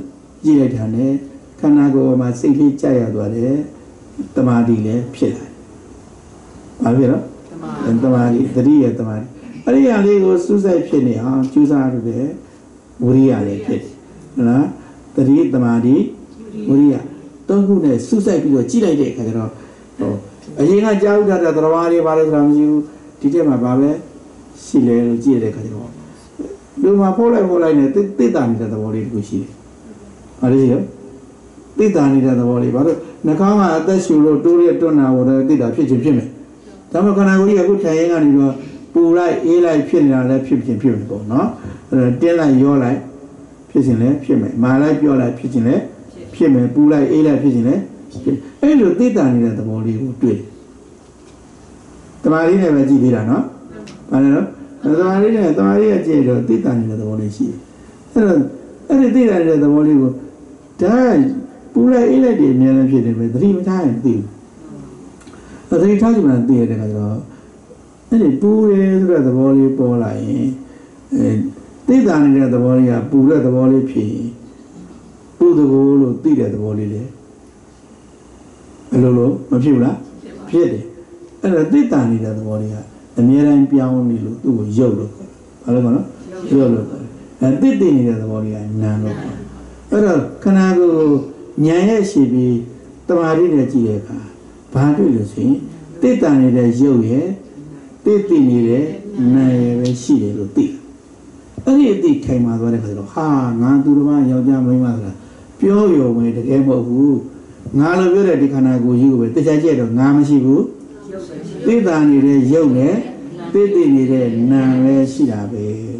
ကြည့်လိုက်တာနဲ့ခန္ဓာကိုယ်မှာစိတ်လေးကြက်ရသွားတယ်တမာတိလည်းဖြစ်လာဘာဖြစ်တော့တမာတိတတိယတမာတိအဲ့ဒီအလေးကိုစူးစိုက်ဖြစ်နေအောင်ကျူးစားရတဲ့ဝိရိယလည်းဖြစ်ဟုတ်လားတတိတမာတိဝိရိယသုံးခုနဲ့စူးစိုက်ပြီးတော့ကြည့်လိုက်တဲ့အခါကျတော့ဟိုအရင်ကကြားဥဒ္ဒတာသရဝါတွေပါလို့ဆိုတာမရှိဘူးဒီထဲမှာဘာပဲရှိလဲလို့ကြည့်ရတဲ့အခါကျတော့လူမှာပို့လိုက်နဲ့တိတာနေတဲ့သဘောလေးတခုရှိတယ်။ဟာလေတိတာနေတဲ့သဘောလေးဘာလို့နှာခေါင်းကအသက်ရှူလို့တိုးရတွန်းတာကိုလည်းတိတာဖြစ်ချင်းဖြစ်မယ်။ဒါမှခန္ဓာကိုယ်ကြီးကအခုထိုင်ရင်ကနေတော့ပူလိုက်အေးလိုက်ဖြစ်နေတာလည်းဖြစ်ချင်းဖြစ်မယ်ပေါ့နော်။အဲ့တော့တင်းလိုက်ရောလိုက်ဖြစ်ချင်းလည်းဖြစ်မယ်။မာလိုက်ပြောလိုက်ဖြစ်ချင်းလည်းဖြစ်မယ်ပူလိုက်အေးလိုက်ဖြစ်ချင်းလည်းအဲ့လိုတိတာနေတဲ့သဘောလေးကိုတွေ့တယ်။တမာရီနဲ့ပဲကြည့်သေးတာနော်။ဘာလဲနော်သမာဓိနဲ့သမာဓိရဲ့ကြည့်တော့သိတာနေတဲ့သဘောလေးရှိတယ်။အဲ့ဒီသိတာနေတဲ့သဘောလေးကိုဒါပူလိုက်အေးလိုက်တွေအများနဲ့ဖြစ်တယ်ပဲသတိမထားရင်သိဘူး။သတိထားကြမှသိရတဲ့ခါကျတော့အဲ့ဒီပူရဲဆိုတဲ့သဘောလေးပေါ်လာရင်သိတာနေတဲ့သဘောလေးကပူတဲ့သဘောလေးဖြစ်ရင်ပူသဘောလို့သိတဲ့သဘောလေးလေအဲ့လိုလို့မဖြစ်ဘူးလားဖြစ်တယ်။အဲ့တော့သိတာနေတဲ့သဘောလေးကအမြဲတမ်းပြောင်းနေလို့သူ့ကိုရုပ်လို့ဘာလို့မလဲရုပ်လို့တိတိနေတဲ့သဘောလေးကနာလို့အဲ့တော့ခန္ဓာကိုယ်ဉာဏ်ရဲ့ရှိပြီးတမာတိနဲ့ကြည့်တဲ့အခါဘာတွေ့လို့ဆိုရင်တိတ္တနေတဲ့ရုပ်ရဲ့တိတိနေတဲ့နာရဲ့ပဲရှိတယ်လို့သိအဲ့ဒီအသိထိုင်မှာသွားတဲ့ခါကျတော့ဟာငါသူတော်မယောက်ျားမိန်းမဆိုတာပြောရုံပဲတကယ်မဟုတ်ဘူးငါလိုပြောတဲ့ဒီခန္ဓာကိုယ်ကြီးကိုပဲတရားကျက်တော့ငါမရှိဘူးသိတာနေတဲ့ရုပ်နဲ့သိသိနေတဲ့နာပဲရှိတာပဲ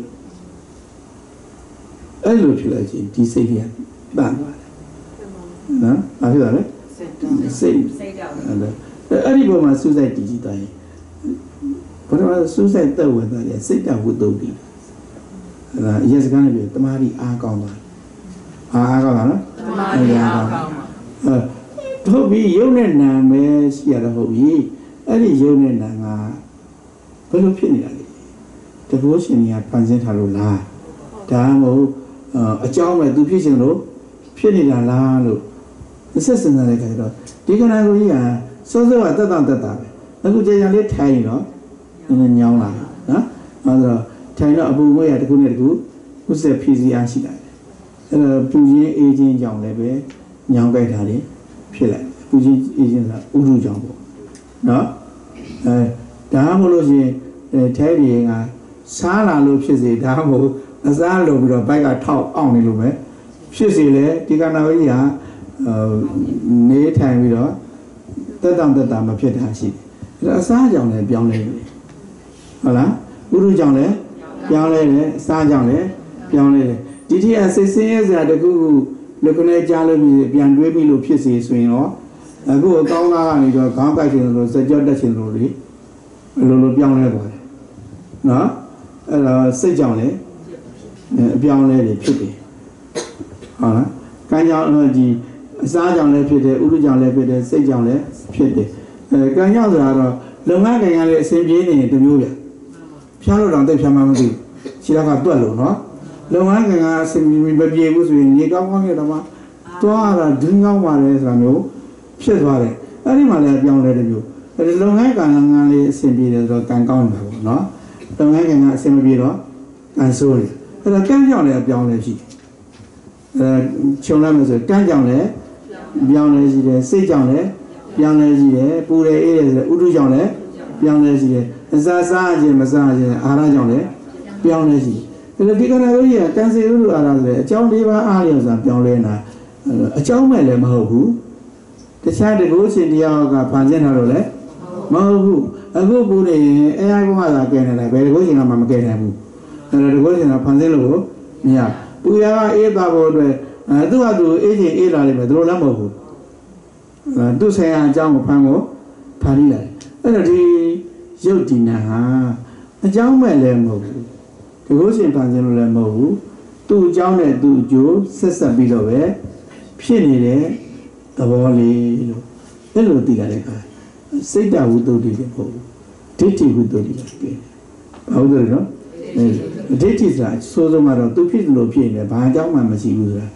အဲ့လိုဖြစ်လိုက်ချင်းဒီစိတ်ကြီးကတန်သွားတယ်နော်ဘာဖြစ်လဲစိတ်အဲ့ဒီပုံမှာစူးစိုက်တည်ကြည့်တိုင်းဘယ်တော့စူးစိုက်တက်ဝင်သွားတယ်စိတ်တဝုတ္တုတိအဲ့ဒါအရေးစကားနဲ့ပြောတမာရီအားကောင်းသွားအားကောင်းတာနော်တမာရီအားကောင်းဟုတ်ပြီရုပ်နဲ့နာပဲရှိရတော့ဟုတ်ပြီအဲ့ဒီရုပ်နဲ့နာကဘယ်လိုဖြစ်နေတာလဲတဘောရှင်ကြီးကဖန်ဆင်းထားလို့လားဒါမှမဟုတ်အကြောင်းပဲသူဖြစ်ရှင်လို့ဖြစ်နေတာလားလို့ဆက်စင်တဲ့ခါကျတော့ဒီခန္ဓာကိုယ်ကြီးကစောစောကတက်တာပဲအခုကြာကြာလေးထိုင်တော့နည်းနည်းညောင်းလာနော်အဲဒါထိုင်တော့အပူငွေ့ရတခုနဲ့တခုဥစ္စာဖြည့်စည်းအားရှိလာတယ်အဲတော့ပူခြင်းအေးခြင်းကြောင့်လည်းပဲညောင်းကြိုက်တာလေးဖြစ်လိုက်ပူခြင်းအေးခြင်းဆိုတာဥဒုကြောင့်ပေါ့နော်ဒါမှမဟုတ်လို့ရှိရင်ထဲတွေကစားလာလို့ဖြစ်စေဒါမှမဟုတ်အစားလို့ပြီးတော့ဘိုက်ကထောက်အောင်နေလို့ပဲဖြစ်စေလေဒီကနာဝကြီးကနေထိုင်ပြီးတော့တက်တာမဖြစ်တာရှိတယ်ဒါအစားကြောင့်လည်းပြောင်းလဲတယ်ဟုတ်လားဥဒုကြောင့်လည်းပြောင်းလဲတယ်အစားကြောင့်လည်းပြောင်းလဲတယ်ဒီတိအစိတ်ဆင်းရဲစရာတခုခုလူကနေကြားလို့ပြီးပြန်တွေးပြီးလို့ဖြစ်စေဆိုရင်တော့အခုအကောင်းသားကနေတော့ခေါင်းကိုက်ခြင်းလို့စကြောတက်ခြင်းလို့လေလိုပြောင်းလဲသွားတယ်နော်အဲ့တော့စိတ်ကြောင့်လည်းအပြောင်းလဲတွေဖြစ်တယ်ဟုတ်လားကံကြောင့်ဒီအစားကြောင့်လည်းဖြစ်တယ်ဥဒုကြောင့်လည်းဖြစ်တယ်စိတ်ကြောင့်လည်းဖြစ်တယ်ကံကြောင့်ဆိုတာတော့လုပ်ငန်းကံရလည်းအစဉ်ပြေးနေတမျိုးပြဖျားလို့တော့တိတ်ဖျားမှမသိခြေထောက်ကတွက်လို့နော်လုပ်ငန်းကံကအစဉ်မပြေဘူးဆိုရင်ရေကောင်းကောင်းနဲ့တော့မှသွားတာဒင်းကောင်းပါလေဆိုတာမျိုးဖြစ်သွားတယ်အဲ့ဒီမှာလည်းပြောင်းလဲတဲ့မျိုးအဲ့ဒီလုပ်ငန်းကံလေးအစဉ်ပြေတယ်ဆိုတော့ကံကောင်းတယ်ပေါ့နော်လုပ်ငန်းကံကအစဉ်မပြေတော့ကံဆိုးတယ်အဲ့ဒါကံကြောင့်လည်းပြောင်းလဲရှိခြုံလိုက်မယ်ဆိုကံကြောင့်လည်းပြောင်းလဲရှိတယ်စိတ်ကြောင့်လည်းပြောင်းလဲရှိတယ်ပူတယ်အေးတယ်ဆိုဥဒုကြောင့်လည်းပြောင်းလဲရှိတယ်အစာစားခြင်းမစားခြင်းအာဟာရကြောင့်လည်းပြောင်းလဲရှိတယ်ဒါဒီကနေ့တို့ကြီးကကံစေဥဒုအာဟာရဆိုတဲ့အကြောင်း၄ပါးအားလျော်စွာပြောင်းလဲနေတာအကြောင်းမဲ့လည်းမဟုတ်ဘူးတခြားတကူရှင်တရားကဖန်ဆင်းတာလို့လည်းမဟုတ်ဘူးအခုပူနေရင်အဲအားကောကကဲနေတယ်ဘယ်တကူရှင်ကမှမကဲနိုင်ဘူးအဲ့ဒါတကူရှင်ကဖန်ဆင်းလို့မရပူရကအေးသွားဖို့အတွက်သူ့ဟာသူအေးချင်းအေးလာလိမ့်မယ်သူတို့လည်းမဟုတ်ဘူးသူ့ဆိုင်ရာအကြောင်းကိုဖန်ဖို့ဖန်ပြီးလာတယ်အဲ့တော့ဒီရုပ်ဒီနာဟာအကြောင်းမဲ့လည်းမဟုတ်ဘူးတကူရှင်ဖန်ဆင်းလို့လည်းမဟုတ်ဘူးသူ့အကြောင်းနဲ့သူ့အကျိုးဆက်ပြီးတော့ပဲဖြစ်နေတဲ့သဘောလေးလို့အဲ့လိုသိရတယ်ခါစိတ်တဝုတ္တုတိလည်းမဟုတ်ဘူးဒိဋ္ဌိဝုတ္တုတိလည်းပဲဘာလို့လဲနော်ဒိဋ္ဌိဆိုတာဆိုဆုံးကတော့သူဖြစ်လို့ဖြစ်နေတယ်ဘာအကြောင်းမှမရှိဘူးဆိုတာ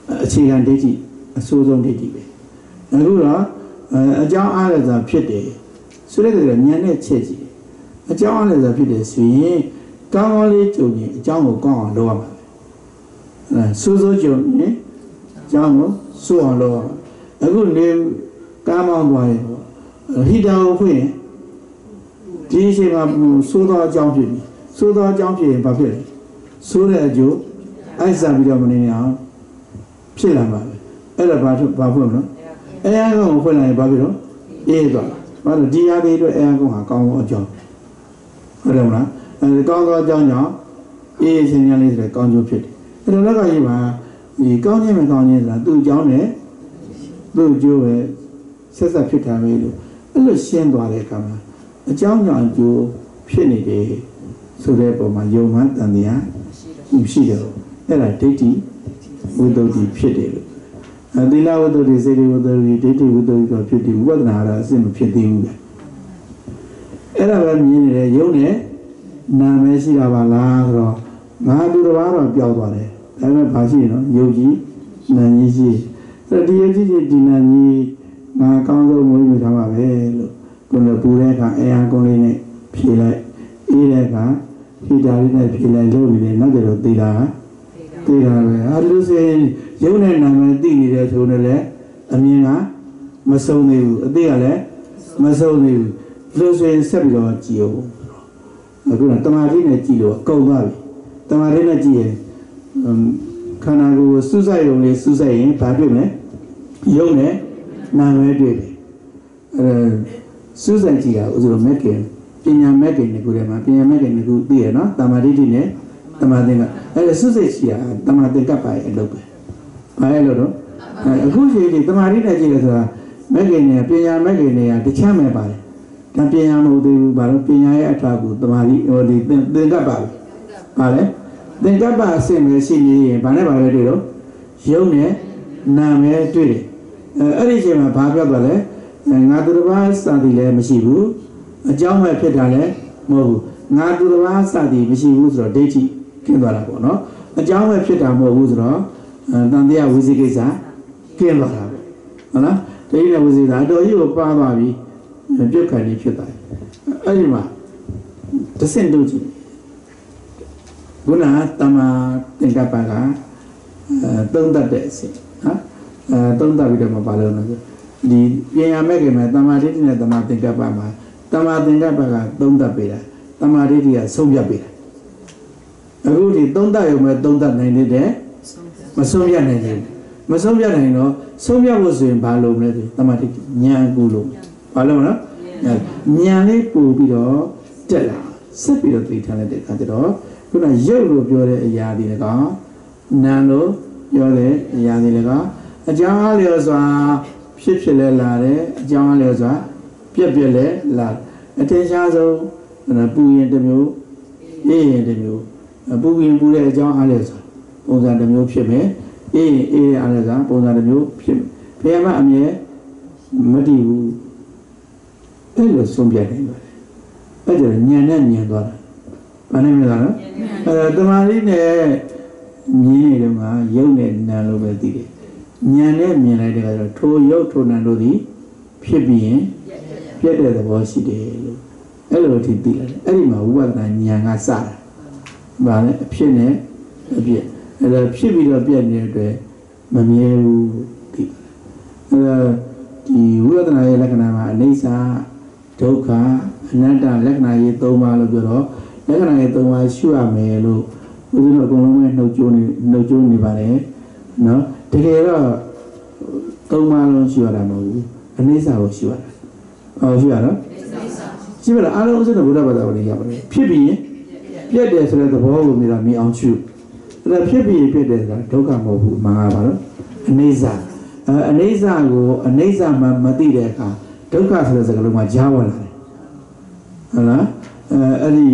အခြေခံဒိဋ္ဌိအဆိုးဆုံးဒိဋ္ဌိပဲအခုတော့အကြောင်းအားလည်းသာဖြစ်တယ်ဆိုတဲ့ကဉာဏ်နဲ့ချက်ကြည့်အကြောင်းအားလည်းသာဖြစ်တယ်ဆိုရင်ကောင်းကောင်းလေးကြုံရင်အကြောင်းကိုကောင်းအောင်လုပ်ရမှာဆိုးဆိုးကြုံရင်အကြောင်းကိုဆိုးအောင်လုပ်ရမှာအခုနေကားမောင်းသွားရင်ဟီတာကိုဖွင့်ဒီအချိန်မှာဆိုးသောအကြောင်းဖြစ်ပြီဆိုးသောအကြောင်းဖြစ်ရင်ဘာဖြစ်လဲဆိုးတဲ့အကျိုးအိုက်စားပြီးတော့မနေအောင်ဖြစ်လာမှာပဲအဲ့ဒါဘာဖွင့်မလို့အဲအကောင်ကိုဖွင့်လိုက်ရင်ဘာဖြစ်လို့အေးသွားဘာလို့ဒီအားလေးအတွက်အဲအကောင်ဟာကောင်းသောအကြောင်းဟုတ်တယ်မလားအဲကောင်းသောအကြောင်းကြောင့်အေးချင်းချင်းလေးဆိုတဲ့ကောင်းကျိုးဖြစ်တယ်အဲ့တော့လက်ကကြီးမှာဒီကောင်းခြင်းမကောင်းခြင်းဆိုတာသူ့အကြောင်းနဲ့သူ့အကျိုးပဲဆက်ဆက်ဖြစ်တာပဲလို့အဲ့လိုရှင်းသွားတဲ့အခါမှာအကြောင်းကြောင့်အကျိုးဖြစ်နေတယ်ဆိုတဲ့ပုံမှာယုံမှန်တန်တရားရှိတယ်အဲ့ဒါဒိဋ္ဌိဝိတ္တုဖြစ်တယ်လို့သီလဝိတ္တုစေတဝိတ္တုဒိဋ္ဌိဝိတ္တုဆိုဖြစ်တယ်ဝိပဿနာကတော့အစစ်မဖြစ်သေးဘူးပဲအဲ့ဒါပဲမြင်နေတယ်ယုံနဲ့နာမဲရှိတာပါလားဆိုတော့ငါသူတစ်ပါးတော့ပျောက်သွားတယ်ဒါပေမဲ့ဘာရှိနော်ယုံကြည်နာကြီးရှိအဲ့ဒီယုံကြည်ဒီနာကြီးငါကောင်းဆုံးမွေးမြူထားပါပဲလို့ကိုယ်လည်းပူတဲ့အခါအဲအားကုန်းလေးနဲ့ဖြေလိုက်အေးတဲ့အခါဖြေတာလေးနဲ့ဖြေလိုက်လို့ပြီးတယ်နောက်ကြတော့သိတာပဲအားလို့ဆိုရင်ယုံနဲ့နာမည်သိနေတယ်ဆိုတော့လည်းအမြင်ကမဆုံးသေးဘူးအသိကလည်းမဆုံးသေးဘူးလို့ဆိုရင်ဆက်ပြီးတော့ကြည့်အောင်အခုကတမာတိနဲ့ကြည့်လို့ကုန်သွားပြီတမာတိနဲ့ကြည့်ရင်ခန္ဓာကိုယ်စူးစိုက်ရုံလေးစူးစိုက်ရင်ဘာဖြစ်မလဲယုံနဲ့နာမည်တွေ့တယ်စူးစိုက်ကြည့်တာဥစ္စာမဲ့ခင်ပညာမဲ့ခင်ကိုယ်ထဲမှာပညာမဲ့ခင်ကိုသိရနော်တမာတိတိနဲ့တမာသင်္ကအဲ့ဒါစူးစိုက်ကြည့်တာတမာသင်္ကပ္ပရဲ့အလုပ်ပဲဘာလဲလို့တော့အခုချိန်ဒီတမာတိနဲ့ကြည့်ရဆိုတာမဲ့ခင်နဲ့ပညာမဲ့ခင်တွေကတခြားမဲ့ပါတယ်ဒါပညာမဟုတ်သေးဘူးဘာလို့ပညာရဲ့အထာကိုတမာတိဟိုဒီသင်္ကပ္ပဘာလဲသင်္ကပ္ပအစစ်မျိုးရှိနေရင်ဘာနဲ့ဘာလဲတွေ့တော့ယုံနဲ့နာမည်တွေ့တယ်အဲ့ဒီချိန်မှာဘာပြောသွားလဲငါသူတစ်ပါးစသည်လည်းမရှိဘူးအကြောင်းပဲဖြစ်တာလည်းမဟုတ်ဘူးငါသူတစ်ပါးစသည်မရှိဘူးဆိုတော့ဒိဋ္ဌိကျင်းသွားတာပေါ့နော်အကြောင်းပဲဖြစ်တာမဟုတ်ဘူးဆိုတော့တန်တရားဝိသိကိစ္စကျင်းသွားတာပေါ့ဟုတ်လားဒိဋ္ဌိနဲ့ဝိသိကိစ္စအတော်ကြီးကိုပါသွားပြီပြုတ်ခံနေဖြစ်သွားတယ်အဲ့ဒီမှာတဆင့်တို့ကြည့်ခုနတမသင်္ကပ္ပကသုံးတတ်တဲ့အဆင့်နော်သုံးတတ်ပြီးတော့မပါလို့နော်ဒီပြင်ရမဲ့ခင်မှာတမာဒိဋ္ဌိနဲ့တမာသင်္ကပ္ပမှာတမာသင်္ကပ္ပကသုံးတတ်ပေးတာတမာဒိဋ္ဌိကဆုံးဖြတ်ပေးတာအခုဒီသုံးတတ်ရုံပဲသုံးတတ်နိုင်တဲ့မဆုံးဖြတ်နိုင်ဘူးမဆုံးဖြတ်နိုင်တော့ဆုံးဖြတ်ဖို့ဆိုရင်ဘာလို့မလဲဆိုတမာဒိဋ္ဌိဉာဏ်ကူလို့ဘာလို့မလဲဉာဏ်လေးပူပြီးတော့တက်လာဆက်ပြီးတော့သိထားလိုက်တဲ့အခါကျတော့ခုနရုပ်လို့ပြောတဲ့အရာဒီလည်းကောနာလို့ပြောတဲ့အရာဒီလည်းကောအကြောင်းအားလျော်စွာဖြစ်လဲလာတယ်အကြောင်းအားလျော်စွာပြက်လဲလာအထင်ရှားဆုံးပူရင်တစ်မျိုးအေးရင်တစ်မျိုးပူရင်ပူတဲ့အကြောင်းအားလျော်စွာပုံစံတစ်မျိုးဖြစ်မယ်အေးရင်အေးအားလျော်စွာပုံစံတစ်မျိုးဖြစ်မယ်ဘယ်မှာအမြဲမတည်ဘူးအဲ့လိုဆုံးဖြတ်နေပါတယ်အဲ့ဒါညံနဲ့ညံသွားတာဘာနဲ့မြင်တာလဲအဲ့တမာရီနဲ့မြင်နေတော့ကယုံနဲ့နာလို့ပဲသိတယ်ဉာဏ်နဲ့မြင်လိုက်တဲ့အခါကျတော့ထိုယုတ်ထိုနာတို့သည်ဖြစ်ပြီးရင်ပြည့်တဲ့သဘောရှိတယ်လို့အဲ့လိုထိသိလိုက်တယ်အဲ့ဒီမှာဝိပဿနာဉာဏ်ကစတာဗာလဲအဖြစ်နဲ့အပြည့်အဲ့ဒါဖြစ်ပြီးတော့ပြည့်နေတဲ့အတွက်မမြဲဘူးသိအဲ့ဒါဒီဝိပဿနာရဲ့လက္ခဏာမှာအနိစ္စဒုက္ခအနတ္တလက္ခဏာရေး၃ပါးလို့ပြောတော့လက္ခဏာရေး၃ပါးရှုရမယ်လို့ဦးဇင်းတို့အကုန်လုံးပဲနှုတ်ကြိုးနေပါတယ်နော်တကယ်တော့သုံးပါးလုံးရှိရတာမဟုတ်ဘူးအနိစ္စကိုရှိရတာရှိရတော့ရှိပါလားအားလုံးဥစ္စာဘုရားဘာသာဝင်ရပါတယ်ဖြစ်ပြီးရင်ပြည့်တယ်ဆိုတဲ့သဘောကိုမြင်အောင်ရှုဒါဖြစ်ပြီးရင်ပြည့်တယ်ဆိုတာဒုက္ခမဟုတ်ဘူးမှားပါတော့အနိစ္စအနိစ္စကိုအနိစ္စမှမသိတဲ့အခါဒုက္ခဆိုတဲ့စကားလုံးမှာကြားဝင်လာတယ်ဟုတ်လားအဲ့ဒီ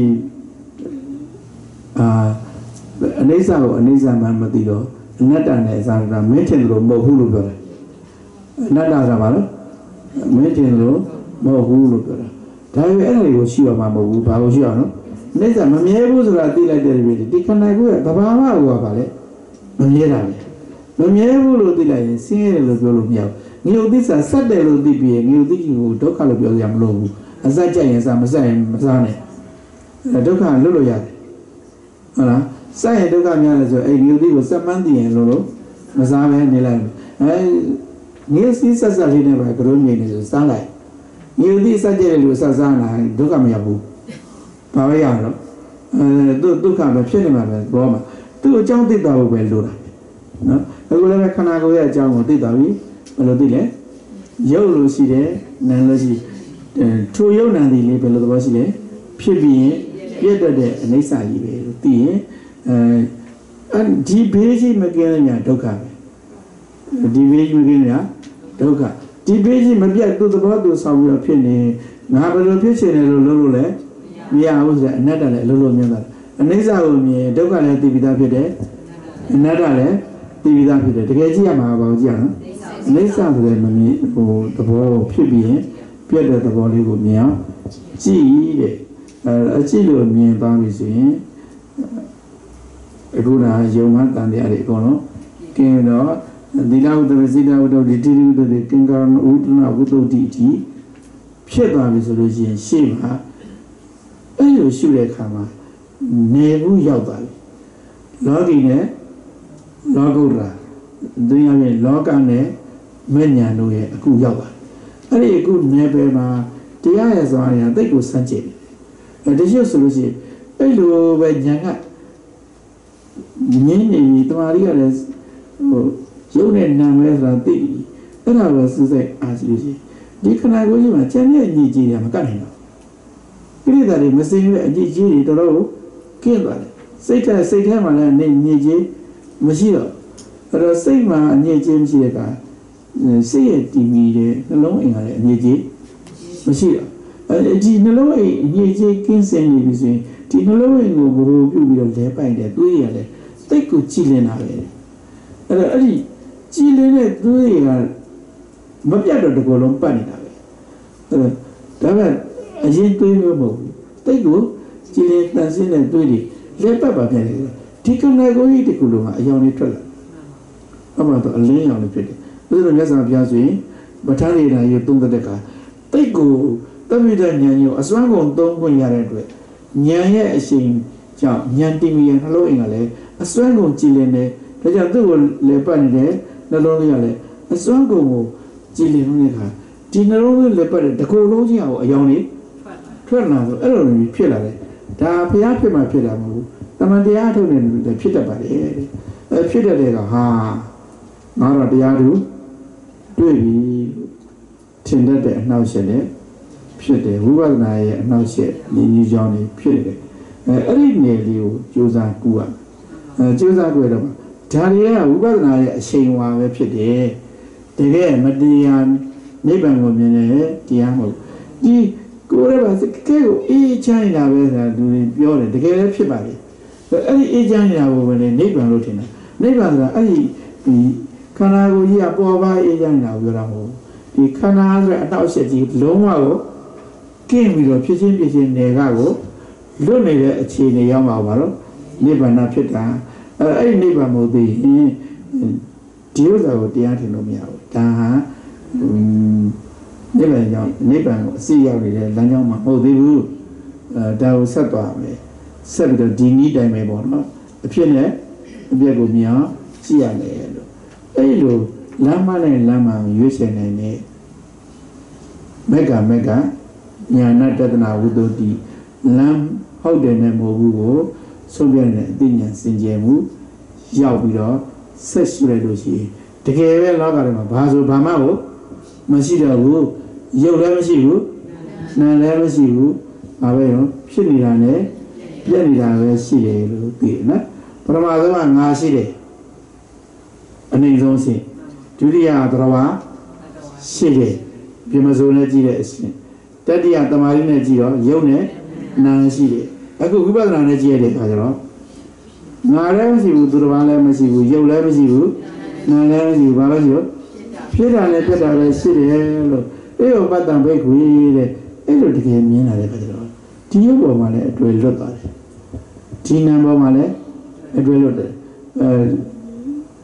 အနိစ္စကိုအနိစ္စမှမသိတော့အနတ္တနဲ့အစားကမင်းထင်လို့မဟုတ်ဘူးလို့ပြောတယ်အနတ္တဆိုတာဘာလို့မင်းထင်လို့မဟုတ်ဘူးလို့ပြောတာဒါပေမဲ့အဲ့ဒါကိုရှိရမှာမဟုတ်ဘူးဘာလို့ရှိရအောင်နော်အနိစ္စမမြဲဘူးဆိုတာသိလိုက်တဲ့ပြည်ဒီခန္ဓာကိုယ်ရဲ့သဘာဝကဘာလဲမမြဲတာပဲ Memelo di lei, signore lo più mio. Io di sa lo di bie, io di tocca lo più logo. Assaggia in Masane. La tocca lo ya. Allora, sai tocca mia la e io dico Samandi e loro, Masame nella. Io si sa di ne va grumi ne sta lei. Io di sa lo sa tocca mia bu. Pavaiano. Tocca me piede ma buona. Tu già un dito bello. No, quello che cannago è già un dito lì, me lo dire. Io lo si è, non lo si. Tu io non di lì per lo si è. Piede nei sali, ti di besi mi chiede tocca. Di besi mi chiede tocca. Di besi mi piace tutto quanto so piede. Ma per lo piacere lo le. Via usa Natale lo mi dà. Nei sali tocca le attività piede. Natale Divida piede, perché ci chiamava oggi, lei sa che dopo più bene, piede dopo le mia, ci lo mie bambini, e una giovane di Aricono, che no, di là dove si dà di tiro di Kingan Udna Udo Diti, piede bambini scema, e io si le chiama, ne yauda, logine. Logora, doing logane, meniano, a good yoga. A very good neighbor, the eyes are in a big Sanjay. And the usually, hello, when younger. Nini, Maria is Jonan Namera Digi. And I was to say, as you see, Deacon I will even tell you, Gigi, I'm coming. Either the missing Gigi, the row, Kimber. Say him and name Niji. Machine, but the same man near James Yaka, say it to me alone in a Niji. Machine, Tinalo near J. Kingston between Tinalo and go be there by the 2 years. They could chilling away. Chilling at 2 years, but you have to go on panic away. A gentle they go, chilling dancing and doing it. Let Papa Tickle I go eat a kuluma, a young trailer. About a lay on the pit. Little less of Yazui, but I need you to the decker. They go, Davidan, as long as don't go yard. Nyaya is saying, Yantimi and hello in a lay, a swang on Chilene, the Yadu Lepanide, the Loniale, a swang go Chilenica. Tinaro Lepare, the Colonia, a yoni. Turnado, Eloni, Pilare. Da Piapi, my Pilamu. Tamandiato and the Pita Bari, a Pita de ha, Mara Diadu, Dui, Tinder now said, Pite, who was now said, the Johnny Pite. I read nearly Josa Gua. Josa Guerra. Talia, who was now a shame while Pite. The game, Madian, neighbor woman, Diamo. The Gureva, the Kego, each China, whether doing beyond the game Pibari. But any agent when a neighbor rotina. Neighbor, the Canago, ya Boba, agent now, the Canada now said it long ago came with a pigeon between Negago, Lunade a chain a young hour, neighbor Napita, a neighbor Modi, Diosa, the antinomia, Taha, neighbor, see you, Lanyama, Modi, Dao Satwa. Said the Dini Damebono, a piano, a Biagomia, Siano. Elo, Lama and Lama, Yusen Mega, Yana Dadana Wudodi, Lam, Howden Mogu, Sovian Dinian Sinjemu, Yaubiro, Sessuredosi, the Gay Logarama, Bazo Bamao, Masida Wu, Yolamasiu, Nalamasiu, Avero, Shilirane. Yanida see the from other one, I see it. And then don't see Julia Drava, see it. Pimazona Giles. Daddy at the Marina Gio, Yone, Nancy. I could go back on a Gile, Padro. Naramsi would do Valamasi, Yolamasi, Naramsi, Valazio. Pira and Peta, city, Eo Batam Bake, we became Mina Padro. Tia Bomale at Wellotar. Tina Bomale at Wellotar.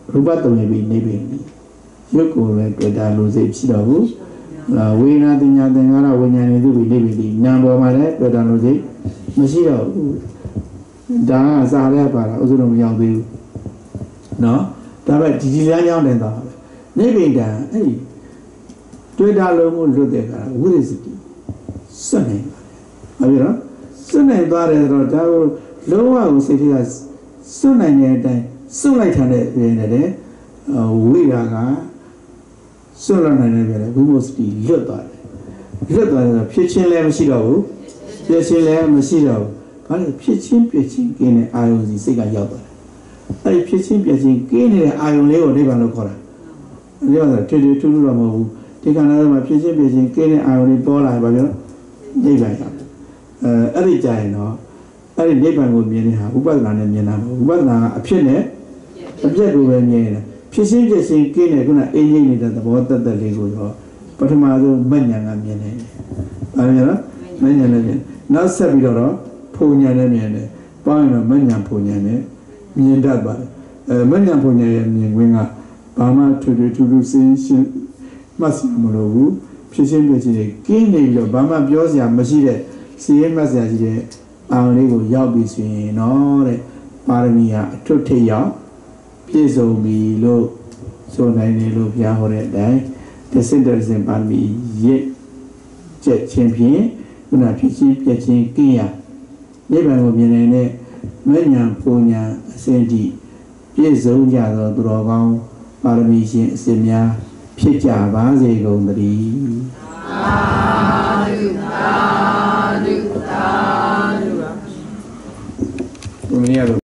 ရူပတုံနေပြီနေပြီရုပ်ကိုလည်းတွေ့တာလို့စိတ်ဖြစ်တော့ဘူးဝိညာဉ်တင်ညာသင်္ခါရဝိညာဉ်နေသူပြီးနေပြီနာမ်ပေါ်မှာလည်းတွေ့တာလို့စိတ်မရှိတော့ဘူးဒါကစားရပါလားဥစ္စာတော့မရောက်သေးဘူးနော်ဒါပေမဲ့ဒီလမ်းကြောင်းတင်တော့နေဗိဒံအဲ့ဒီတွေ့တာလို့မို့လွတ်တဲ့ကဝိရစတိစွန့်နေပါတယ်ဟုတ်ပြီနော်စွန့်နေသွားတယ်ဆိုတော့ဒါကိုလုံးဝကိုစိတ်ထဲကစွန့်နိုင်တဲ့အတိုင်းစွန့်လိုက်ထားတဲ့ပြင်နဲ့ဝိရာကစွန့်လိုက်နိုင်တဲ့ပြင်ဝိမုစတိလွတ်သွားတယ်တော့ဖြစ်ချင်းလည်းမရှိတော့ဘူးပြည့်ချင်းလည်းမရှိတော့ဘူးဘာလဲဖြစ်ချင်းပြည့်ချင်းကင်းတဲ့အာယုံစီစိတ်ကရောက်သွားတယ်အဲ့ဒီဖြစ်ချင်းပြည့်ချင်းကင်းနေတဲ့အာယုံလေးကိုနိဗ္ဗာန်လို့ခေါ်တာဒီမှာထွေထွေထူးထူးတော့မဟုတ်ဘူးဒီခန္ဓာထဲမှာဖြစ်ချင်းပြည့်ချင်းကင်းတဲ့အာယုံလေးပေါ်လာရင်ဘာပြောနိဗ္ဗာန်ရောက်အဲ့ဒီကြရင်တော့အဲ့ဒီနိဗ္ဗာန်ကိုမြင်နေတာဥပဒနာနဲ့မြင်တာမဟုတ်ဥပဒနာကအဖြစ်နဲ့အပြည့်ကိုပဲမြင်နေတာဖြစ်ချင်းပြည့်ချင်းကင်းတဲ့ခုနအင်းကြီးနေတဲ့သဘောတတ်တဲ့လေးကိုတော့ပထမဆုံးမဉ္ဇဏ်ကမြင်နေတယ်။ဘာလို့လဲနော်မဉ္ဇဏ်နဲ့မြင်နောက်ဆက်ပြီးတော့ဖုန်ဉဏ်နဲ့မြင်တယ်။ပေါင်းရင်တော့မဉ္ဇဏ်ဖုန်ဉဏ်နဲ့မြင်တတ်ပါတယ်။မဉ္ဇဏ်ဖုန်ဉဏ်ရဲ့မြင်ခွင့်ကဘာမှထူးထူးရှင်းရှင်းမှတ်စရာမလိုဘူး။ဖြစ်ချင်းပြည့်ချင်းကင်းနေပြီးတော့ဘာမှပြောစရာမရှိတဲ့စီရင်မှတ်စရာရှိတဲ့အာရုံလေးကိုရောက်ပြီးဆိုရင်တော့တဲ့ပါရမီဟာအထွတ်ထိပ်ရောက်ပြည့်စုံပြီလို့ဆိုနိုင်တယ်လို့ဘုရားဟောတဲ့အတိုင်းတစင်ပါမီရဲ့ကျက်ချင်းဖြင့်ခုနဖြစ်ချင်းပြည့်ချင်းကင်းရနိဗ္ဗာန်ကိုမြင်နိုင်တဲ့မဉ္ဇဉ်ပူညာအစဉ်တည်းပြည့်စုံကြသောသူတော်ကောင်းပါရမီရှင်အစဉ်များဖြစ်ကြပါစေကုန်သတည်းသာဓုသာဓုသာဓုဒီမင်းရ